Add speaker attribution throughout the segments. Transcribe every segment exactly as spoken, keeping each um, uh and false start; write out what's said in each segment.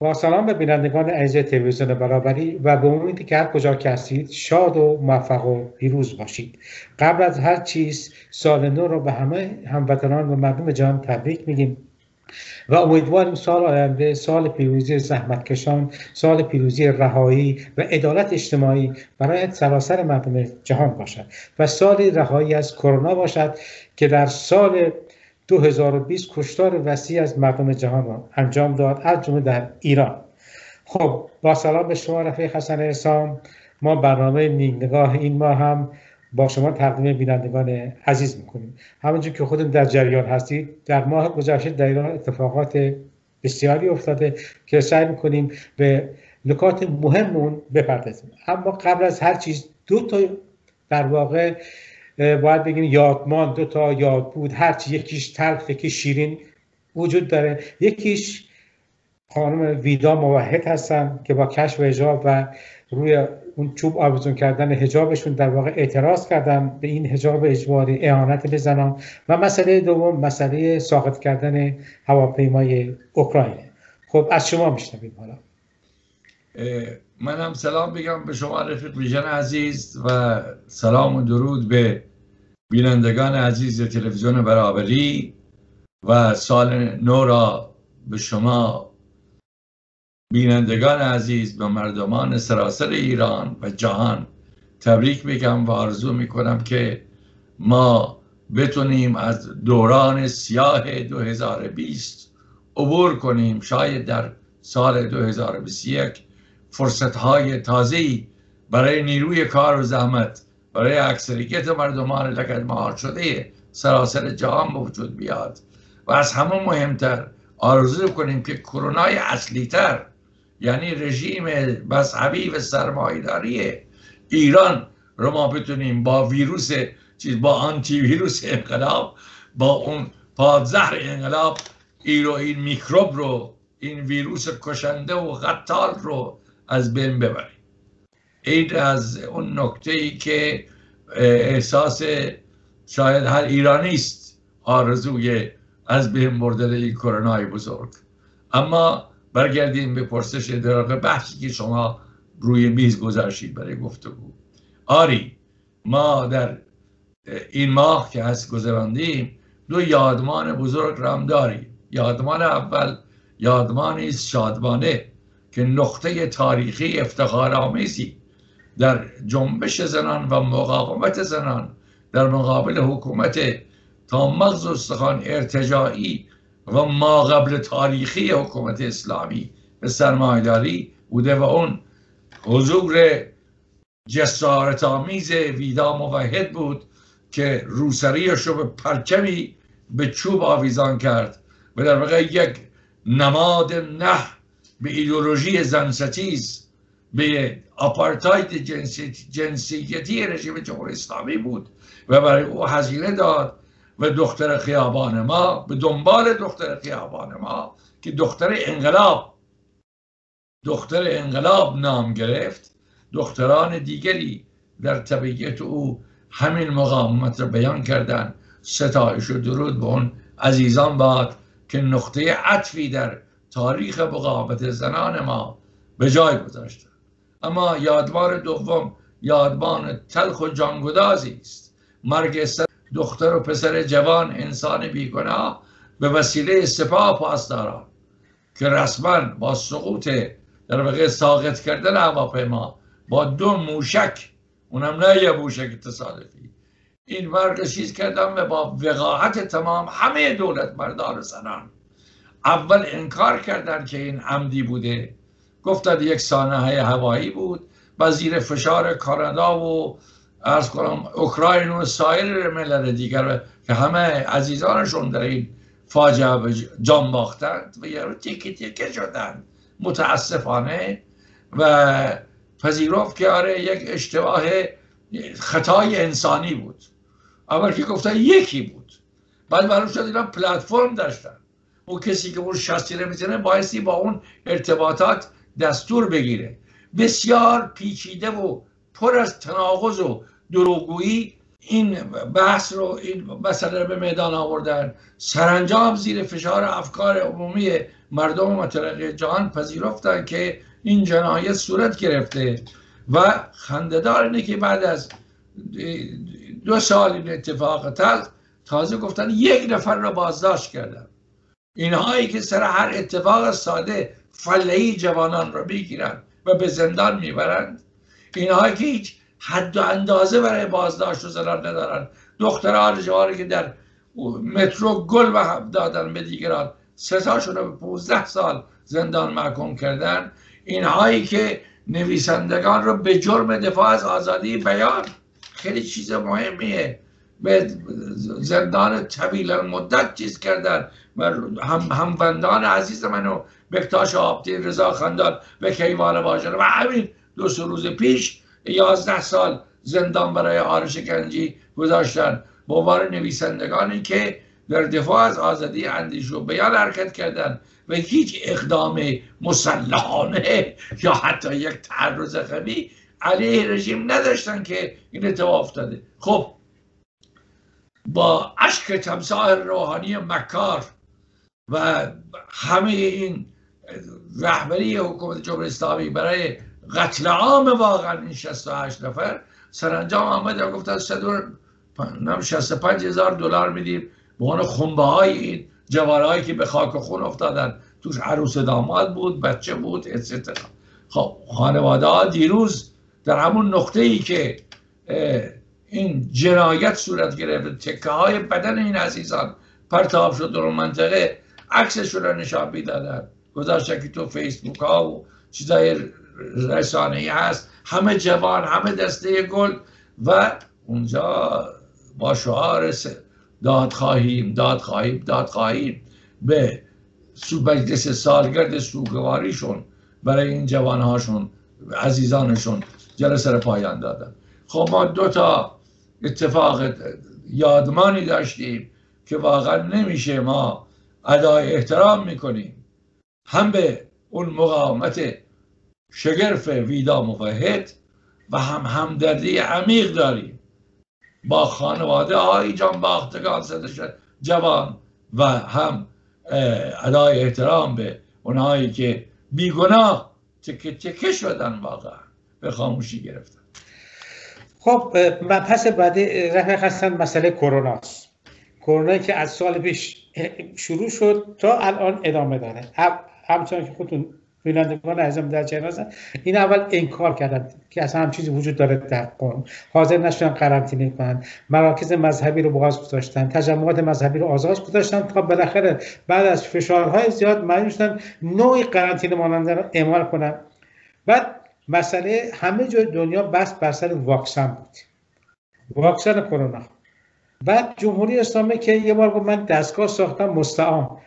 Speaker 1: با سلام به بینندگان عزیز تلویزیون برابری و به امیدی که هر کجا که هستید شاد و موفق و پیروز باشید. قبل از هر چیز سال نو رو به همه هموطنان و مردم جهان تبریک میگیم و امیدواریم سال آینده سال پیروزی زحمتکشان، سال پیروزی رهایی و عدالت اجتماعی برای سراسر مردم جهان باشد و سال رهایی از کرونا باشد که در سال دو هزار و بیست کشتار وسیع از مردم جهان را انجام داد، از جمله در ایران. خب با سلام به شما رفیق حسن اسام، ما برنامه نگاه این ماه هم با شما تقدیم بینندگان عزیز میکنیم. همونجور که خودتون در جریان هستید، در ماه گذشته در ایران اتفاقات بسیاری افتاده که سعی میکنیم به نکات مهمون بپردازیم. اما قبل از هر چیز دو تا در واقع باید بگیم یادمان، دو تا یاد بود، هرچی یکیش تلخ یکیش شیرین وجود داره. یکیش خانم ویدا موحد هستن که با کشف حجاب و روی اون چوب آویزون کردن حجابشون در واقع اعتراض کردن به این حجاب اجباری، اهانت به زنان. و مسئله دوم مسئله ساقط کردن هواپیمای اوکراین. خب از شما میشنویم. حالا
Speaker 2: من هم سلام بگم به شما رفیق ویژن عزیز و سلام و درود به بینندگان عزیز تلویزیون برابری و سال نو را به شما بینندگان عزیز و مردمان سراسر ایران و جهان تبریک میگم و آرزو میکنم که ما بتونیم از دوران سیاه دو هزار و بیست عبور کنیم. شاید در سال دو هزار و بیست و یک فرصت‌های تازه‌ای برای نیروی کار و زحمت برای اکثریت مردمان لگد مهار شده سراسر جهان به وجود بیاد و از همه مهمتر آرزو کنیم که کرونای اصلی تر، یعنی رژیم مذهبی و سرمایه‌داری ایران رو ما بتونیم با ویروس چیز با آنتی ویروس انقلاب، با اون پادزهر انقلاب ایرو این میکروب رو، این ویروس کشنده و قتال رو از بین ببریم. این از اون نکته ای که احساس شاید هر ایرانی است، آرزوی از بین بردن این کرونای بزرگ. اما برگردیم به پرسش در بحثی که شما روی میز گذاشتید برای گفتگو. آری، ما در این ماه که هست گذراندیم دو یادمان بزرگ رم داریم. یادمان اول یادمانی است شادمانه که نقطه تاریخی افتخارآمیزی در جنبش زنان و مقاومت زنان در مقابل حکومت تا مغز استخوان ارتجاعی و ما قبل تاریخی حکومت اسلامی به سرمایه‌داری بوده و اون حضور جسارت آمیز ویدا موحد بود که روسریش رو به پرچمی به چوب آویزان کرد و در واقع یک نماد نه به ایدئولوژی زنستیز، به آپارتاید جنسی، جنسیتی رژیم جمهوری اسلامی بود و برای او هزینه داد و دختر خیابان ما به دنبال دختر خیابان ما که دختر انقلاب دختر انقلاب نام گرفت. دختران دیگری در تبعیت او همین مقاومت را بیان کردند. ستایش و درود به اون عزیزان باد که نقطه عطفی در تاریخ مقاومت زنان ما به جای گذاشتند. اما یادمان دوم یادمان تلخ و جانگدازی است. مرگ دختر و پسر جوان انسان بیگناه به وسیله سپاه پاسداران که رسما با سقوط در واقع ساقط کردن هواپیما با دو موشک، اونم نه یه موشک تصادفی، این مرگ چیز کردن و با وقاحت تمام همه دولت مردان و زنان اول انکار کردن که این عمدی بوده، گفتند یک سانحه هوایی بود و زیر فشار کانادا و عرض کنم اوکراین و سایر ملل دیگر که همه عزیزانشون در این فاجعه جان باختند و یه تیکه تیکه شدند متاسفانه و پذیرفت که آره یک اشتباه خطای انسانی بود. اول که گفتن یکی بود، بعد معلوم شد اینا پلتفرم داشتن. اون کسی که اون شاسی رو میزنه بایستی با اون ارتباطات دستور بگیره. بسیار پیچیده و پر از تناقض و دروغگویی این بحث رو، این مسئله رو به میدان آوردن. سرانجام زیر فشار افکار عمومی مردم مترقی جهان پذیرفتن که این جنایت صورت گرفته و خنده‌دار اینه که بعد از دو سال این اتفاق تلخ تازه گفتن یک نفر را بازداشت کردن. اینهایی که سر هر اتفاق ساده فلهی جوانان را میگیرند و به زندان میبرند، اینهایی که هیچ حد و اندازه برای بازداشت و زندان ندارند، دختران جوانی که در مترو گل به هم دادن به دیگران، سه تاشون رو به پونزده سال زندان محکوم کردن، اینهایی که نویسندگان رو به جرم دفاع از آزادی بیان، خیلی چیز مهمیه، به زندان طویل مدت چیز کردن و هم هموندان عزیز منو بکتاش آبدین، رضا خندان و کیوان باجر و همین دو سه روز پیش یازده سال زندان برای آرش گنجی گذاشتن به عنوان نویسندگانی که در دفاع از آزادی اندیشه و بیان حرکت کردن و هیچ اقدام مسلحانه یا حتی یک تعرض قوی علیه رژیم نداشتن که این اتفاق افتاده. خب با اشک تمساح روحانی مکار و همه این رهبری حکومت جمهوری اسلامی برای قتل عام واقعا این شصت و هشت نفر، سرانجام آمد و گفتن شصت و پنج هزار دلار میدیم به عنوان خنبه های این جوانهایی که به خاک و خون افتادن، توش عروس داماد بود، بچه بود، اتسترا. خب خانواده ها دیروز در همون نقطه ای که این جنایت صورت گرفت، تکه های بدن این عزیزان پرتاب شد در اون منطقه، عکسشون رو نشان میدادن، گذاشتن که تو فیسبوک ها و چیزای رسانه‌ای هست، همه جوان، همه دسته گل و اونجا با شعار داد خواهیم داد خواهیم داد خواهیم به مجلس سالگرد سوگواریشون برای این جوانهاشون عزیزانشون جلسه رو پایان دادن. خب ما دو تا اتفاق یادمانی داشتیم که واقعا نمیشه ما ادای احترام میکنیم هم به اون مقاومت شگرف ویدا موحد و هم همدردی عمیق داریم با خانواده های جانباختگان شد جوان و هم ادای احترام به اونهایی که بیگناه تکه تکه شدن واقعا به خاموشی گرفتن.
Speaker 1: خب مبحث بعدی رفیق هستن مسئله کرونا است. کرونا که از سال پیش شروع شد تا الان ادامه داره. همچنان که خودتون بینندگان عزیزم در جریان هستن، این اول انکار کردن که اصلا هم چیزی وجود داره در قم، حاضر نشدن قرنطینه کنن، مراکز مذهبی رو باز گذاشتن، تجمعات مذهبی رو آزاد گذاشتن تا بالاخره بعد از فشارهای زیاد مجبور شدن نوعی قرنطینه ماننده رو اعمال کنن. بعد مسئله همه جای دنیا بس بر سر واکسن بود، واکسن کرونا. بعد جمهوری اسلامی که یه بار گفت من دستگاه ساختم مستعان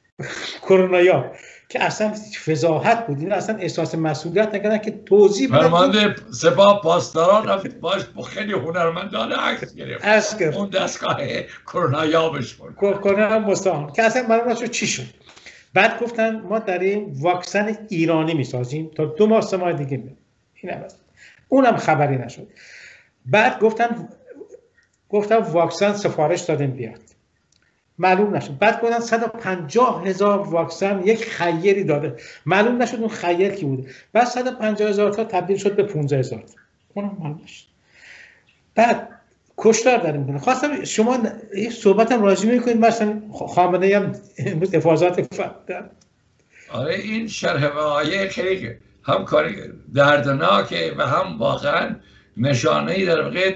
Speaker 1: کرونایا که اصلا فضاحت بود، این اصلا احساس مسئولیت نکردن که توضیح بدن.
Speaker 2: فرمانده سپاه پاسداران رفت باش خیلی هنرمندانه عکس گرفت
Speaker 1: عکس گرفت
Speaker 2: اون دستگاه کرونایا بشون
Speaker 1: کرونا مستعان که اصلا معلوم نشد چی شد. بعد گفتن ما داریم واکسن ایرانی میسازیم تا دو ماه سه ماه دیگه میاد، این هم اونم خبری نشد. بعد گفتن گفتن واکسن سفارش دادیم بیاد، معلوم نشد. بعد گفتن صد و پنجاه هزار واکسن یک خیری داده، معلوم نشد اون خیر کی بوده. بعد صد و پنجاه هزار تا تبدیل شد به پانزده هزار تا، اونم معلوم نشد. بعد کشتار داریم میکنه. خواستم شما یه صحبت هم راجع میکنید، مثلا خامنه‌ای هم امروز افاضات فرد.
Speaker 2: آره این شرح وقایع خیلی هم کاری دردناکه و هم واقعا نشانه‌ای در واقع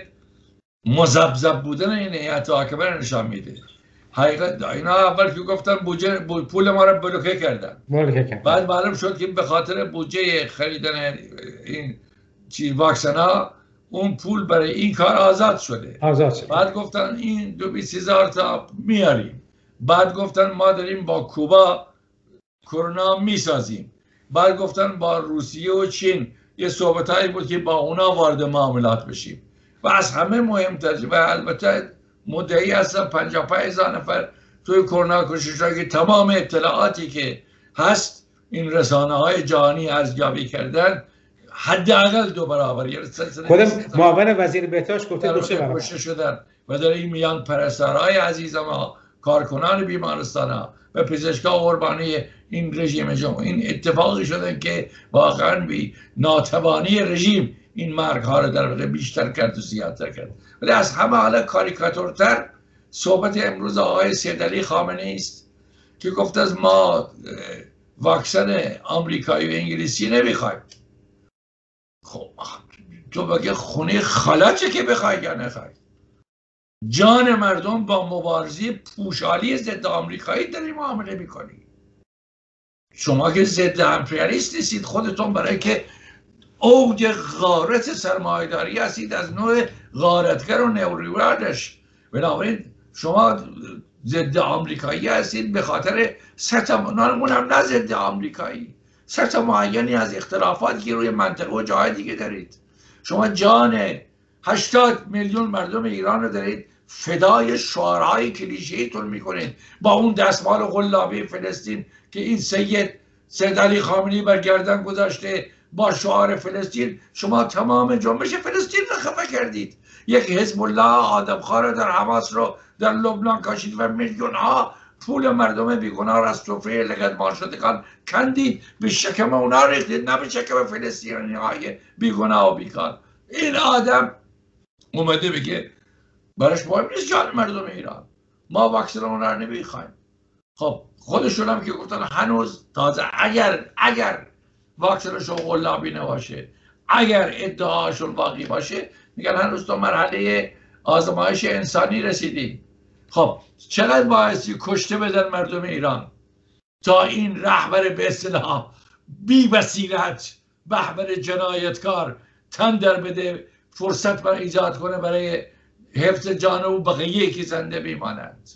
Speaker 2: مذبذب بودن این هیئت حاکمه نشان میده. حقیقت اینا اول که گفتن بودجه پول ما رو بلوکه کردن،
Speaker 1: بلوکه کردن.
Speaker 2: بعد معلوم شد که به خاطر بودجه خریدن این چی واکسنا اون پول برای این کار آزاد شده.
Speaker 1: آزاد شده.
Speaker 2: بعد گفتن این دو بیست هزار تا میاریم. بعد گفتن ما داریم با کوبا کرونا میسازیم. بعد گفتن با روسیه و چین یه صحبتایی بود که با اونا وارد معاملات بشیم. و از همه مهمتر و البته مدعی هستن پنجاه و پنج هزار نفر توی کرونا کشته شدن که تمام اطلاعاتی که هست این رسانه های جهانی ارزیابی کردن حداقل دو برابر. یعنی
Speaker 1: خودم معاون وزیر بهداشت گفته دو سه برابر
Speaker 2: کشته شدن و در این میان پرستارهای عزیز ما، کارکنان بیمارستان ها و پزشکان قربانی این رژیم جمهوری، این اتفاقی شده که واقعا بی ناتوانی رژیم این مرگ ها رو در واقع بیشتر کرد و زیادتر کرد. ولی از همه حالا کاریکاتورتر صحبت امروز آقای سیدعلی خامنه‌ای است که گفت از ما واکسن آمریکایی و انگلیسی نمیخوایم. خب تو بگه خونه خالته که بخوای یا نخوای. جان مردم با مبارزه پوشالی ضد آمریکایی داری معامله میکنی. شما که ضد امپریالیست نیستید، خودتون برای که اوج غارت سرمایه‌داری هستید از نوع غارتگر و نوریوردش، بنابراین شما ضد آمریکایی هستید به خاطر سطح اونم نه ضد آمریکایی، سطح معینی از اختلافاتی که روی منطقه و جای دیگه دارید. شما جان هشتاد میلیون مردم ایران رو دارید فدای شعارهای کلیشه‌ایتون میکنید با اون دستمال قلابی فلسطین که این سید سیدعلی خامنه‌ای بر گردن گذاشته با شعار فلسطین. شما تمام جنبش فلسطین رو خفه کردید. یک حزب الله آدمخوار در حماس رو در لبنان کاشید و میلیون ها پول مردم بیگناه را از سفره لگدمال شدگان کندید، به شکم اونا ریختید، نه به شکم فلسطینی های بیگناه و بیکار. این آدم اومده بگه براش مهم نیست جان مردم ایران، ما واکسن اونا رو نمیخوایم. خب خودشون هم که گفتن هنوز تازه اگر اگر واکسنشون قلابی نباشه، اگر ادعاشون واقعی باشه، میگن هنوز تو مرحله آزمایش انسانی رسیدیم. خب چقدر باعثی کشته بدن مردم ایران تا این رهبر به اصطلاح بی بصیرت، رهبر جنایتکار تن در بده، فرصت برای ایجاد کنه برای حفظ جان او بقیه که زنده بیمانند.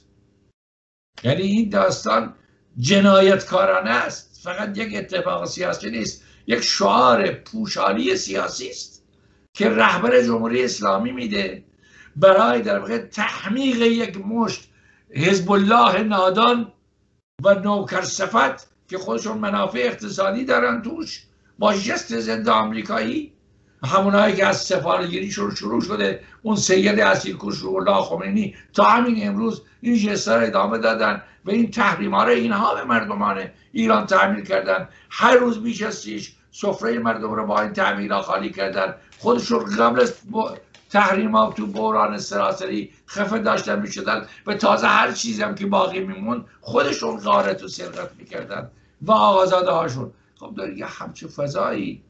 Speaker 2: یعنی این داستان جنایتکارانه است، فقط یک اتفاق سیاسی نیست، یک شعار پوشالی سیاسی است که رهبر جمهوری اسلامی میده برای در واقع تحمیق یک مشت حزب الله نادان و نوکرصفت که خودشون منافع اقتصادی دارن توش، با جست ضد آمریکایی، همونایی که از سفاره‌گیریشون شروع شده، اون سید اسیرکش روح الله خمینی تا همین امروز این جستا رو ادامه دادن و این تحریم‌ها رو اینها به مردمان ایران تحمیل کردن. هر روز میشستیش سفره مردم رو با این تحمیل‌ها خالی کردن. خودشون قبل از تحریم‌ها تو بحران سراسری خفه داشتن میشدن و تازه هر چیزی هم که باقی میمون خودشون غارت و سرقت میکردن و آقازاده هاشون. خب در یه همچه فضایی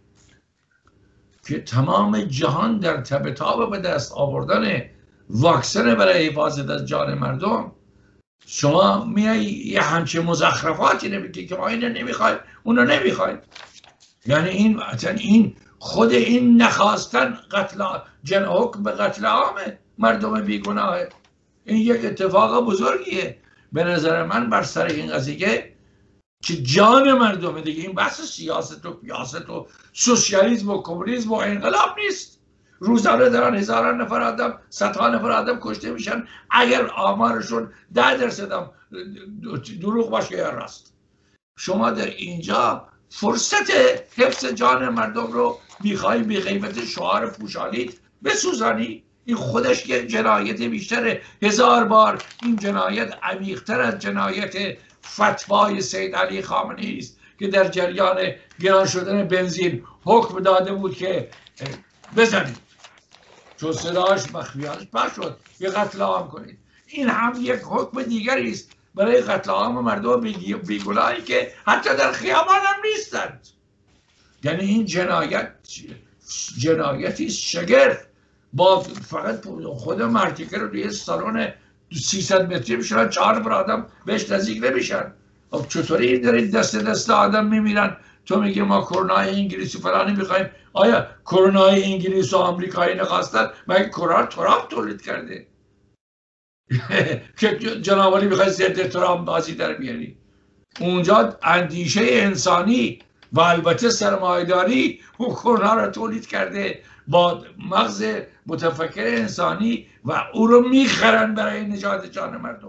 Speaker 2: که تمام جهان در تب تاب به دست آوردن واکسن برای حفاظت از جان مردم، شما میای یه همچه مزخرفاتی نمیگی که ما اینو نمیخوایم اونو نمیخوایم. یعنی این این خود این نخواستن قتل جن حکم به قتل عام مردم بیگناه، این یک اتفاق بزرگیه به نظر من بر سر این قضیه که جان مردم دیگه. این بحث سیاست و پیاست و سوسیالیسم و کمونیسم و انقلاب نیست. روزانه دارن هزاران نفر آدم، صدها نفر آدم کشته میشن، اگر آمارشون ده درصد هم دروغ باشه یا راست. شما در اینجا فرصت حفظ جان مردم رو میخوای بی قیمت شعار پوشالی بسوزانی. این خودش یه جنایت بیشتره، هزار بار این جنایت عمیق‌تر از جنایت فتوای سیدعلی خامنه‌ای است که در جریان گران شدن بنزین حکم داده بود که بزنید، چون صداش مخفیانش پخش شد، یه قتل عام کنید. این هم یک حکم دیگری است برای قتل عام مردم بیگناهی که حتی در خیابان هم نیستند. یعنی این جنایت جنایتی شگرف با فقط خود مرتیکه رو توی سالن سیصد متری میشن، چهار بر آدم بهش نزدیک نمیشن. خب چطوری این دارید دست دست آدم میمیرن؟ تو میگی ما کرونای انگلیس و فلانی میخوایم. آیا کرونای انگلیس و آمریکایی نخواستن؟ مگه کرونا ترامپ تولید کرده که جنابالی میخوای ضد ترامپ بازی در بیاری؟ اونجا اندیشه انسانی و البته سرمایه‌داری او کرونا را تولید کرده با مغز متفکر انسانی و او رو میخرن برای نجات جان مردم.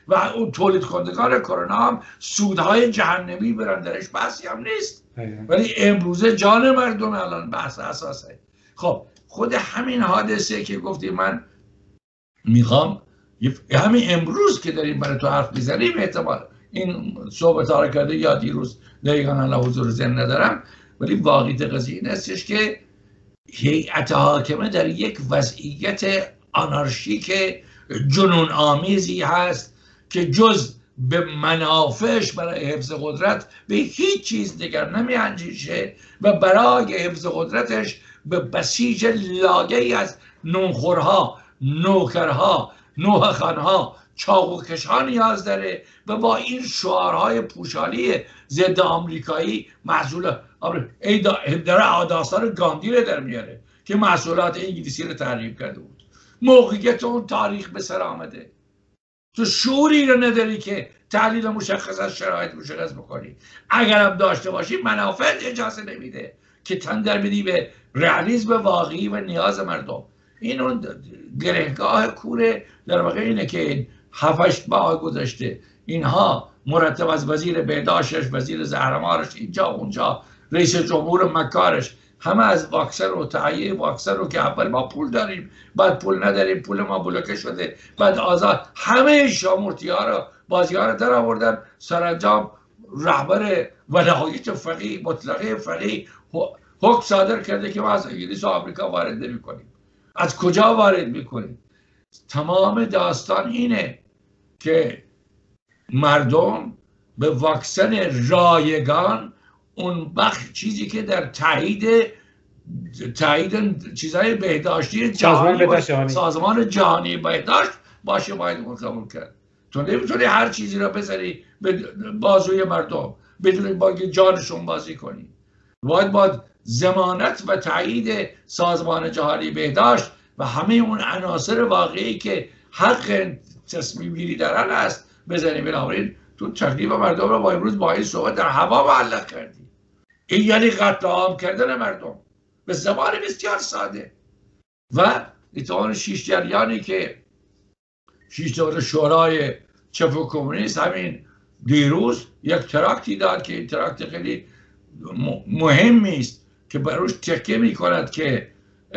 Speaker 2: و اون تولید کنندگان کرونا هم سودهای جهنمی برن، درش بحثی هم نیست. ولی امروزه جان مردم الان بحث اساسه. خب خود همین حادثه که گفتی من میخوام همین امروز که داریم برای تو حرف میزنیم، احتمال این صحبت ها رو کرده یا دیروز دقیقا الان حضور ذهن ندارم، ولی واقعیت قضیه این هستش که هیئت حاکمه در یک وضعیت آنارشیک جنون آمیزی هست که جز به منافعش برای حفظ قدرت به هیچ چیز دیگر نمی‌اندیشه و برای حفظ قدرتش به بسیج لاگه‌ای از نونخورها، نوکرها، نوحه‌خوانها، چاقوکش‌ها نیاز داره و با این شعارهای پوشالی ضد آمریکایی محصول ای داره داستان گاندی رو در میاره که محصولات انگلیسی رو تحریم کرده بود. موقعیت اون تاریخ به سر آمده، تو شعوری رو نداری که تحلیل مشخص از شرایط مشخص بکنی. اگرم داشته باشی منافع اجازه نمیده که تن در بدی به رئالیسم واقعی و نیاز مردم. این اون گرهگاه کوره در واقع اینه که هفتش ماه گذشته اینها مرتب از وزیر بهداشتش، وزیر زهرمارش، اینجا اونجا رئیس جمهور مکارش، همه از واکسن و تهیه واکسن رو که اول ما پول داریم، بعد پول نداریم، پول ما بلوکه شده، بعد آزاد، همه شامورتی ها رو بازی ها رو در آوردن. سرانجام رهبر ولایت فقیه مطلقه فقیه حکم صادر کرده که ما از انگلیس و آمریکا وارد نمی کنیم. از کجا وارد میکنیم؟ تمام داستان اینه که مردم به واکسن رایگان، اون بخش چیزی که در تایید تایید چیزهای بهداشتی جهانی سازمان جهانی بهداشت باشه باید قبول کرد. تو نمیتونی هر چیزی را بذاری به بازوی مردم بدون با جانشون بازی کنی. باید باید ضمانت و تایید سازمان جهانی بهداشت و همه اون عناصر واقعی که حق تصمیم گیری دارن است بزنی. بنابراین تو تکلیف مردم رو با امروز با این صحبت در هوا معلق کردی. این یعنی قتل عام کردن مردم به زبان بسیار ساده. و ایتوان شیش جریانی که شیش دور شورای چپ و کمونیست همین دیروز یک تراکتی داد که این تراکت خیلی مهمی است که بروش تکیه می کند که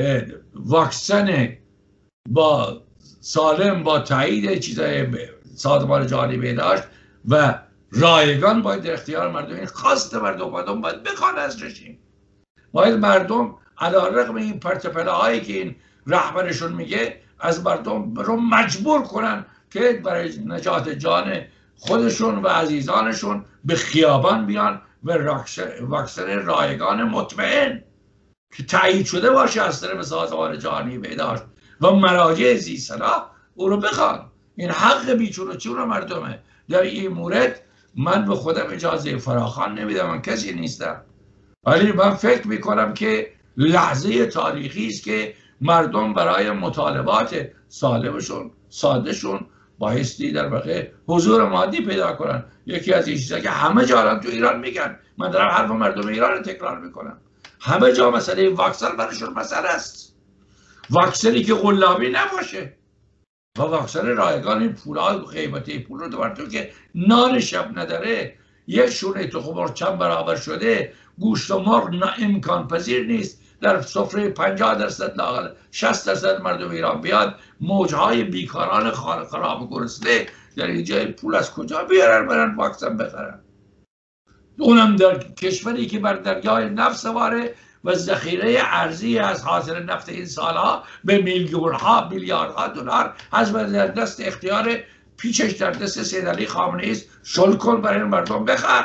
Speaker 2: واکسن با سالم با تایید چیزای سازمان جهانی بهداشت و رایگان باید در اختیار مردم. این خواست مردم، مردم باید بخوان از رژیم. باید مردم علیرغم این پرتپلاهایی که این رهبرشون میگه از مردم رو مجبور کنن که برای نجات جان خودشون و عزیزانشون به خیابان بیان و واکسن رایگان مطمئن که تایید شده باشه از طرف سازمان جهانی بهداشت و مراجع ذی‌صلاح او رو بخوان. این حق بیچون و چون مردمه. در این مورد من به خودم اجازه فراخوان نمیدم، من کسی نیستم، ولی من فکر میکنم که لحظه تاریخی است که مردم برای مطالبات سالمشون سادهشون بایستی در واقع حضور مادی پیدا کنن. یکی از این چیزا که همه جا تو ایران میگن، من دارم حرف مردم ایران رو تکرار میکنم، همه جا مسئله واکسن براشون مسئله است. واکسنی که قلابی نباشه و واکسن رایگان، این پولای قیمتی پول رو دوباره تو که نان شب نداره، یک شونه تخم مرغ چند برابر شده، گوشت و مرغ امکان پذیر نیست در سفره پنجاه درصد لااقل شصت درصد مردم ایران بیاد. موجهای بیکاران خانه خراب و گرسنه در اینجا پول از کجا بیارن برن واکسن بخرن؟ اونم در کشوری که بر دریای نفت سواره و ذخیره ارزی از حاصل نفت این سالها به میلیون ها میلیاردها دلار از در دست اختیار پیچش در دست سید علی خامنه‌ای است. شل کن برای مردم بخر.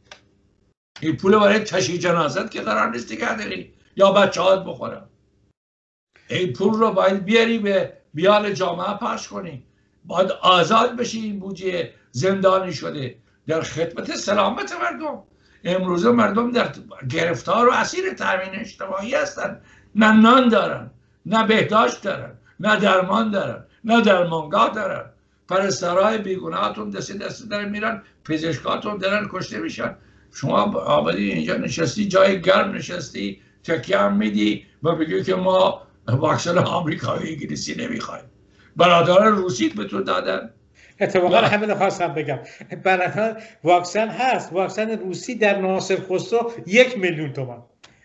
Speaker 2: این پول برای تشییع جنازت که قرار نیست نگه داری یا بچه‌هات بخورن. این پول رو باید بیاری به بیان جامعه پخش کنی. باید آزاد بشی. این بودجه زندانی شده در خدمت سلامت مردم. امروزه مردم در گرفتار و اسیر تامین اجتماعی هستن. نه نان دارن، نه بهداشت دارن، نه درمان دارن، نه درمانگاه دارن. پرستارای بیگناهاتون دست دست دارن میرن، پزشکاتون دارن کشته میشن. شما آمدی اینجا نشستی، جای گرم نشستی، تکیه هم میدی و بگی که ما واکسن آمریکایی انگلیسی نمیخوایم. برادران روسیت به تو دادن.
Speaker 1: اتفاقا همین رو خواستم بگم. برای واکسن هست، واکسن روسی در ناصر خسرو یک میلیون تومان،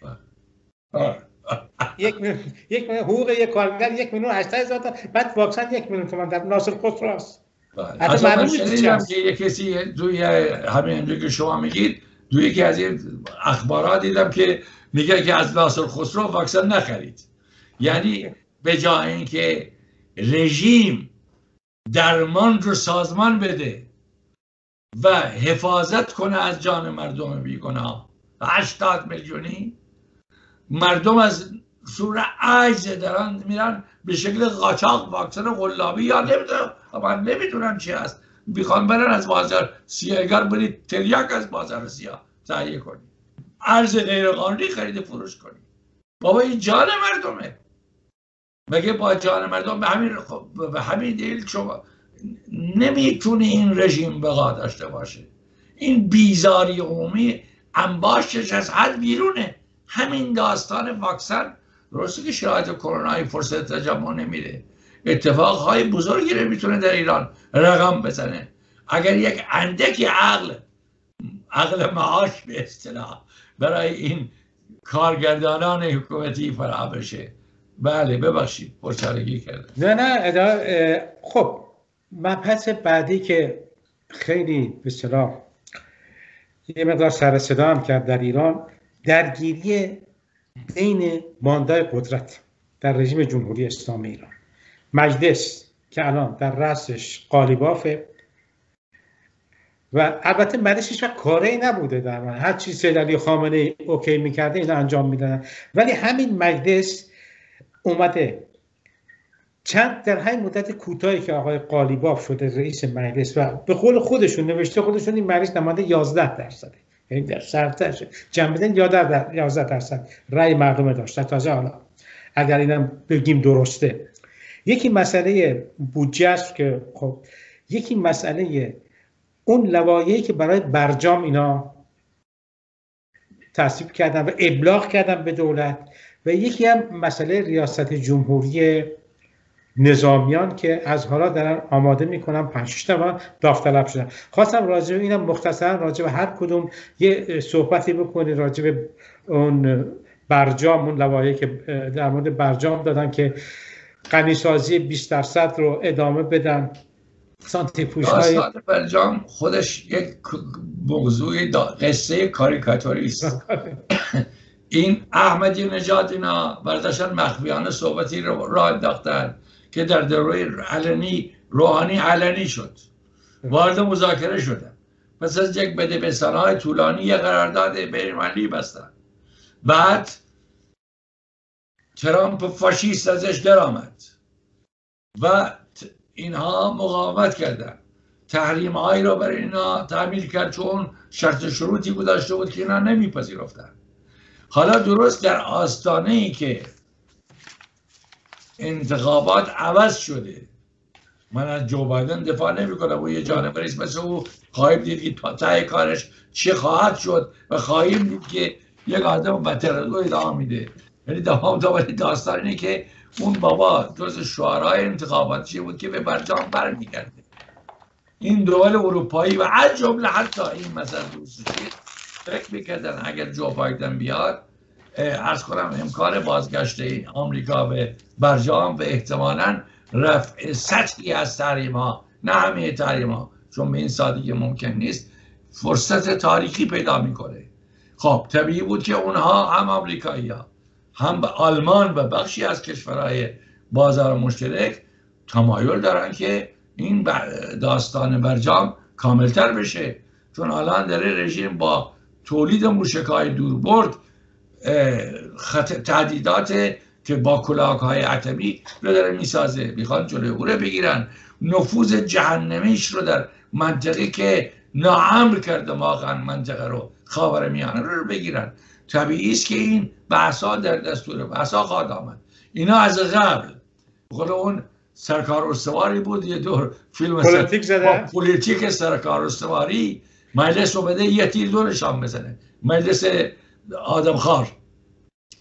Speaker 1: یک میلیون یک میلیون حقوق یک کارگر یک میلیون هشتصد هزار تا، بعد واکسن یک میلیون تومان در ناصر خسرو است.
Speaker 2: حتی من شنیدم که یک کسی دوی همین که شما میگید دوی یکی از این اخبارات دیدم که میگه که از ناصر خسرو واکسن نخرید، یعنی به جای اینکه رژیم درمان رو سازمان بده و حفاظت کنه از جان مردم بیگناه، هشتاد میلیونی مردم از سور عجز دارن میرن به شکل قاچاق واکسن قلابی یا نمیدونم من نمیدونم چی هست، میخوان برن از بازار سیاه، اگر برید تریاک از بازار سیاه تهیه کنی، ارز غیر قانونی خرید فروش کنی. بابا این جان مردمه، مگه با جان مردم به همین به همین دلیل شما نمیتونه این رژیم بقا داشته باشه؟ این بیزاری عمومی انباشتش از حد بیرونه. همین داستان واکسن درسته که شرایط کرونا فرصت تجمع نمیده، اتفاقهای بزرگی رو میتونه در ایران رقم بزنه اگر یک اندکی عقل عقل معاش به اصطلاح برای این کارگردانان حکومتی فراهم بشه. بله ببخشید پرسرگی کردم.
Speaker 1: نه نه خب مبحث بعدی که خیلی به اصطلاح یه مقدار سر صدا هم کرد در ایران، درگیری بین باندای قدرت در رژیم جمهوری اسلامی ایران. مجلس که الان در رأسش قالیبافه و البته مجلس هیچ وقت کاری نبوده در من، هر چی سید علی خامنه ای اوکی میکرده اینا انجام میدادن، ولی همین مجلس اومده چند در همین مدت کوتاهی که آقای قالیباف شده رئیس مجلس و به قول خودشون نوشته خودشون این مجلس نماینده یازده درصده، یعنی در سرتاش جمع بدن یازده درصد رأی مردم داشته. تازه حالا اگر اینم بگیم درسته، یکی مسئله بودجه است که خب یکی مسئله اون لوایحی که برای برجام اینا تصویب کردن و ابلاغ کردن به دولت، و یکی هم مسئله ریاست جمهوری نظامیان که از حالا دارن آماده میکنن پنج شش تا داوطلب شدن. خواستم راجع به اینم مختصرا راجع به هر کدوم یه صحبتی بکنی، راجع به اون برجام، اون لوایحی که در مورد برجام دادن که غنیسازی بیست درصد رو ادامه بدن.
Speaker 2: داستان برجام خودش یک موضوع قصه کاریکاتوری است. این احمدی نژاد اینا برداشتن مخفیانه صحبتی رو راه انداختن که در دوره علنی روحانی علنی شد، وارد مذاکره شدن، پس از یک بدبستان‌های طولانی یک قرارداد بین‌المللی بستن، بعد ترامپ فاشیست ازش درآمد و اینها مقاومت کردن، تحریم هایی رو برای اینا تعمیل کرد چون شرط شروطی گذاشته بود که اینا نمیپذیرفتن. حالا درست در آستانه ای که انتخابات عوض شده، من از جو بایدن دفاع نمی کنم، و یه جانبریست مثل او خواهیم دید که تا ته کارش چی خواهد شد و خواهیم دید که یک آدم بطر رو ادامه میده. یعنی دوام تا ولی داستان اینه که اون بابا جز شعارهای انتخاباتی بود که به برجام برمیگرده. این دول اروپایی و از جمله حتی این مثلا روسیه فکر میکردن اگر جو بایدن بیاد عرض کنم امکان بازگشت آمریکا به برجام و احتمالاً رفع سطحی از تحریم ها، نه همه تحریم ها، چون به این سادگی ممکن نیست، فرصت تاریخی پیدا میکنه. خب طبیعی بود که اونها هم آمریکایی ها هم به آلمان و بخشی از کشورهای بازار مشترک تمایل دارن که این داستان برجام کاملتر بشه، چون الان داره رژیم با تولید موشک‌های دوربرد تهدیدات که با کلاهک‌های اتمی رو داره میسازه، میخوان جلوی او رو بگیرن، نفوذ جهنمیش رو در منطقه که ناامر کرده واقعا منطقه رو خاورمیانه رو بگیرن. طبیعی است که این بحثا در دستور بحثا خواهد آمد. اینا از قبل خود اون سرکار استواری بود، یه دور فیلم
Speaker 1: پلیتیک زده،
Speaker 2: پلیتیک سرکار استواری، مجلس اومده یه تیر دو نشان بزنه، مجلس آدمخوار.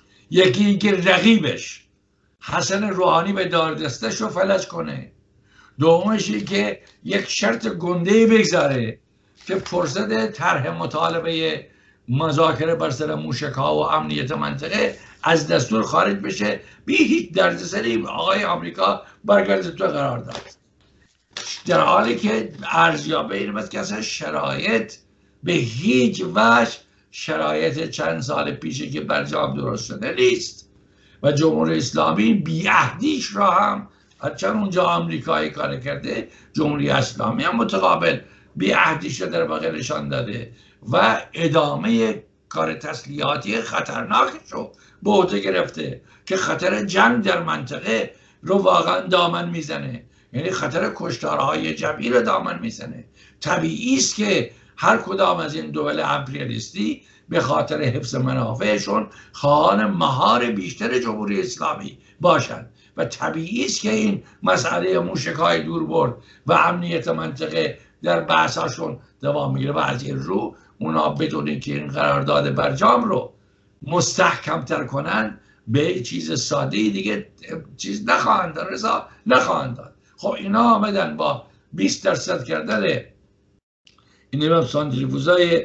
Speaker 2: یکی که رقیبش حسن روحانی به دار دستش رو فلج کنه، دومش که یک شرط گنده بگذاره که فرصت طرح مطالبه مذاکره بر سر موشک‌ها و امنیت منطقه از دستور خارج بشه، بی هیچ دردسری آقای آمریکا برگرده تو قرار داد، در حالی که ارزیابی این است که اصلا شرایط به هیچ وجه شرایط چند سال پیشی که برجام درست شده نیست و جمهوری اسلامی بی‌عهدیش را هم هرچند اونجا آمریکایی کار کرده، جمهوری اسلامی هم متقابل بی‌عهدیش را در واقع نشان داده و ادامه کار تسلیحاتی خطرناکش رو به عهده گرفته که خطر جنگ در منطقه رو واقعا دامن میزنه، یعنی خطر کشتارهای جمعی رو دامن میزنه. طبیعی است که هر کدام از این دول امپریالیستی به خاطر حفظ منافعشون خواهان مهار بیشتر جمهوری اسلامی باشند و طبیعی است که این مسئله موشک‌های دوربرد و امنیت منطقه در بحثاشون دوام میگیره و از این رو اونا بدون که این قرارداد برجام رو مستحکم‌تر کنن به چیز ساده‌ای دیگه چیز نخواهند داد، رضا نخواهند داد. خب اینا آمدن با بیست درصد کردن این هم سانتریفوژهای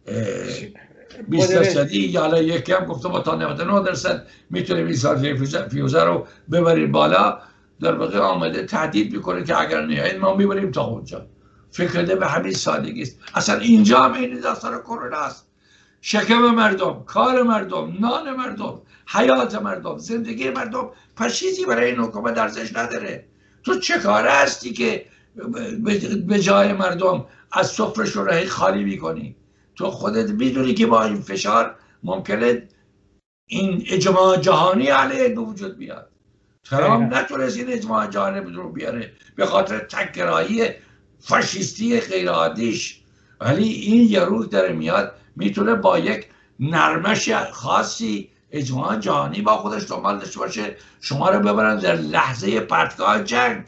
Speaker 2: بیست درصدی یا حالا یکی هم گفته با تا نود و نه درصد میتونیم این سانتریفیوژه رو ببریم بالا، در واقع آمده تهدید میکنه که اگر نیایید ما میبریم تا اونجا. فکر ده به همین سادگی است. اصلا اینجا هم این داستان کرونا است. شکم مردم، کار مردم، نان مردم، حیات مردم، زندگی مردم پشیزی برای این حکومت ارزش نداره. تو چه کاره هستی که به جای مردم از سفرش رو خالی میکنی؟ تو خودت میدونی که با این فشار ممکنه این اجماع جهانی علیه به وجود بیاد. ترامپ نتونست این اجماع جهانی رو بیاره به خاطر تک‌گرایی فاشیستی غیرعادیش، ولی این یه روز داره میاد میتونه با یک نرمش خاصی اجماع جهانی با خودش دنبال داشته باشه، شما رو ببرن در لحظه پرتگاه جنگ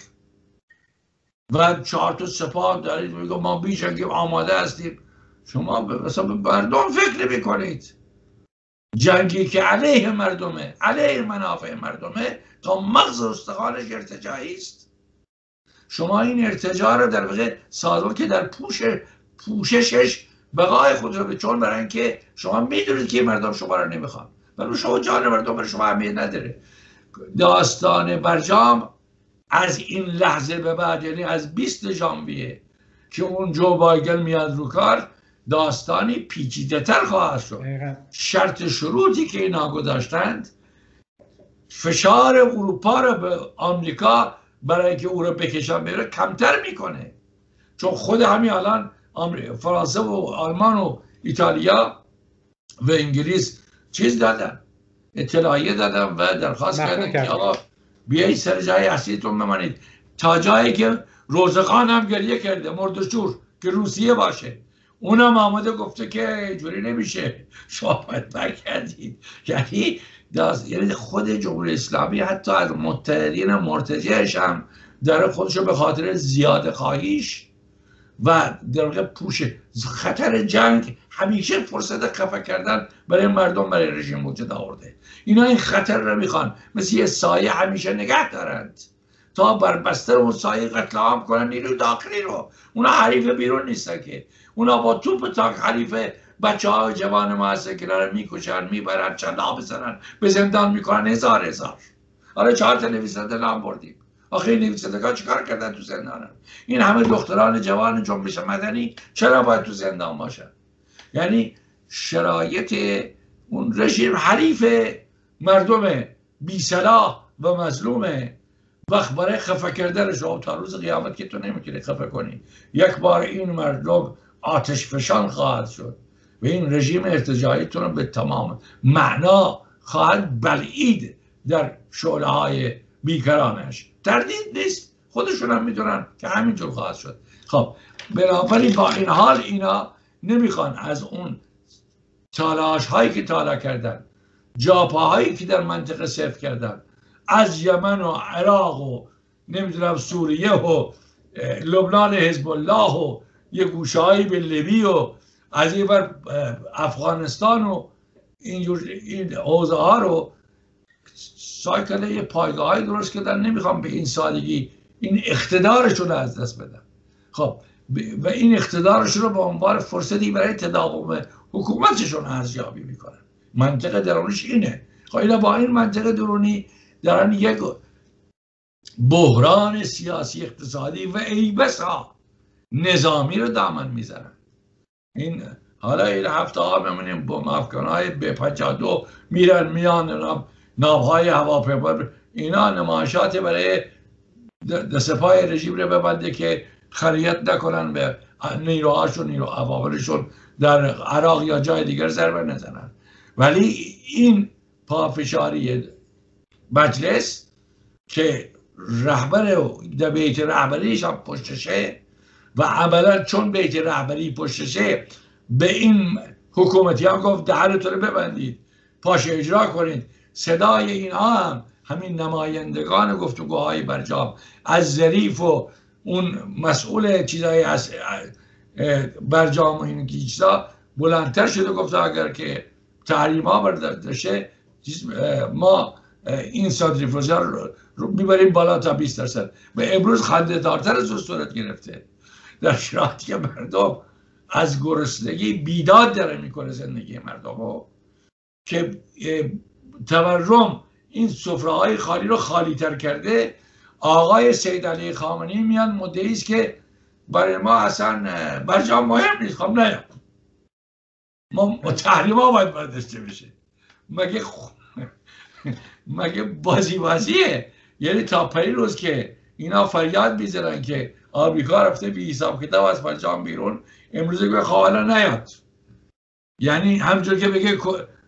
Speaker 2: و چهار تا سپاه دارید میگه ما بیجنگیم آماده هستیم. شما مثلا مردم فکر میکنید جنگی که علیه مردمه، علیه منافع مردمه، تا مغز استخوانش ارتجاعی است. شما این ارتجاع رو در واقع سازمان که در پوش پوششش بقای خود رو به چون برای اینکه شما میدونید که مردم شما رو نمیخوان، ولی شما جان مردم برای شما اهمیت نداره. داستان برجام از این لحظه به بعد، یعنی از بیست ژانویه که اون جو بایدن میاد رو کار، داستانی پیچیده تر خواهد شد. شرط شروطی که اینا گذاشتند فشار اروپا رو به آمریکا برای که او رو بکشن بره کمتر میکنه، چون خود همین الان فرانسه و آلمان و ایتالیا و انگلیس چیز دادن، اطلاعیه دادن و درخواست کردن که آقا بیایید سر جای اصلیتون بمانید، تا جایی که روزخان هم گریه کرده مردشور که روسیه باشه، اونم آمده گفته که جوری نمیشه شما باید برگردید. یعنی یعنی خود جمهوری اسلامی حتی از متحدین مرتجعش هم داره خودشو به خاطر زیاده خواهیش و در واقع پوش خطر جنگ همیشه فرصت خفه کردن برای مردم برای رژیم وجود آورده. اینا این خطر رو میخوان مثل یه سایه همیشه نگه دارند تا بر بستر اون سایه قتل عام کنن نیروی داخلی رو. اونا حریف بیرون نیستن که، اونا با توپ تاک حریف بچه های جوان ما هستن که رو میکشن، میبرن، چلا بزنن، به زندان میکنن هزار هزار. حالا چهار تا نویسنده نام بردیم، آخه این نویسندگان چیکار کردن تو زندانن؟ این همه دختران جوان جنبش مدنی چرا باید تو زندان باشن؟ یعنی شرایط اون رژیم حریف مردم بی سلاح و مظلومه. وقت برای خفه کردن شما تا روز قیامت که تو نمیتونی خفه کنی، یک بار این مردم آتش فشان خواهد شد و این رژیم ارتجاعیتون رو به تمام معنا خواهد بلعید در شعله های بیکرانش. تردید نیست، خودشون هم میدونن که همینجور خواهد شد. خب بنابراین با این حال اینا نمیخوان از اون تالاش هایی که تالا کردن، جاپاهایی که در منطقه صرف کردن، از یمن و عراق و نمیدونم سوریه و لبنان حزب الله و یه گوشه‌هایی به لیبی و از این بر افغانستان و اینجور این حوزه ها رو سایکل یه پایگاه های درست کردن. نمیخوام به این سادگی این اقتدارشون رو از دست بدن. خب و این اقتدارشون رو به عنوان فرصتی برای تداوم حکومتشون ارزیابی میکنن. منطق درونیش اینه. خب اینا با این منطق درونی دارن یک بحران سیاسی اقتصادی و ای بسا نظامی رو دامن میزنن. این حالا این هفته ها میمونیم با افغان‌های به پنجاه و دو میرن میان ناوهای هواپیما، اینا نمایشات برای د سپاه رژیم رو ببنده که خریت نکنن به نیروهاشون، نیرو عواملشون در عراق یا جای دیگر ضربه نزنن. ولی این پافشاری مجلس که رهبر در بیت رهبریش هم پشتشه و عملا چون بیت رهبری پشتشه به این حکومتی هم گفت دهنتون رو ببندید، پاش اجرا کنید. صدای اینها هم همین نمایندگان گفتگوهای برجام از ظریف و اون مسئول چیزای از برجام و این چیزا بلندتر شده، گفت اگر که تحریم ها برداشته ما این صادری فروشا رو میبریم بالا تا بیست درصد و امروز خنده دارتر از صورت گرفته در شرایطی که مردم از گرسنگی بیداد داره میکنه زندگی مردم رو که تورم این سفره های خالی رو خالی تر کرده. آقای سید علی خامنه‌ای میان مدعی است که برای ما اصلا برجام مهم نیست. خب نه، ما تحریم ها باید برداشته بشه. مگه مگه بازی بازیه؟ یعنی تا پری روز که اینا فریاد میزنن که آمریکا رفته بی حساب کتاب از برجام بیرون، امروز که خواهلا نیاد. یعنی همونجور که بگه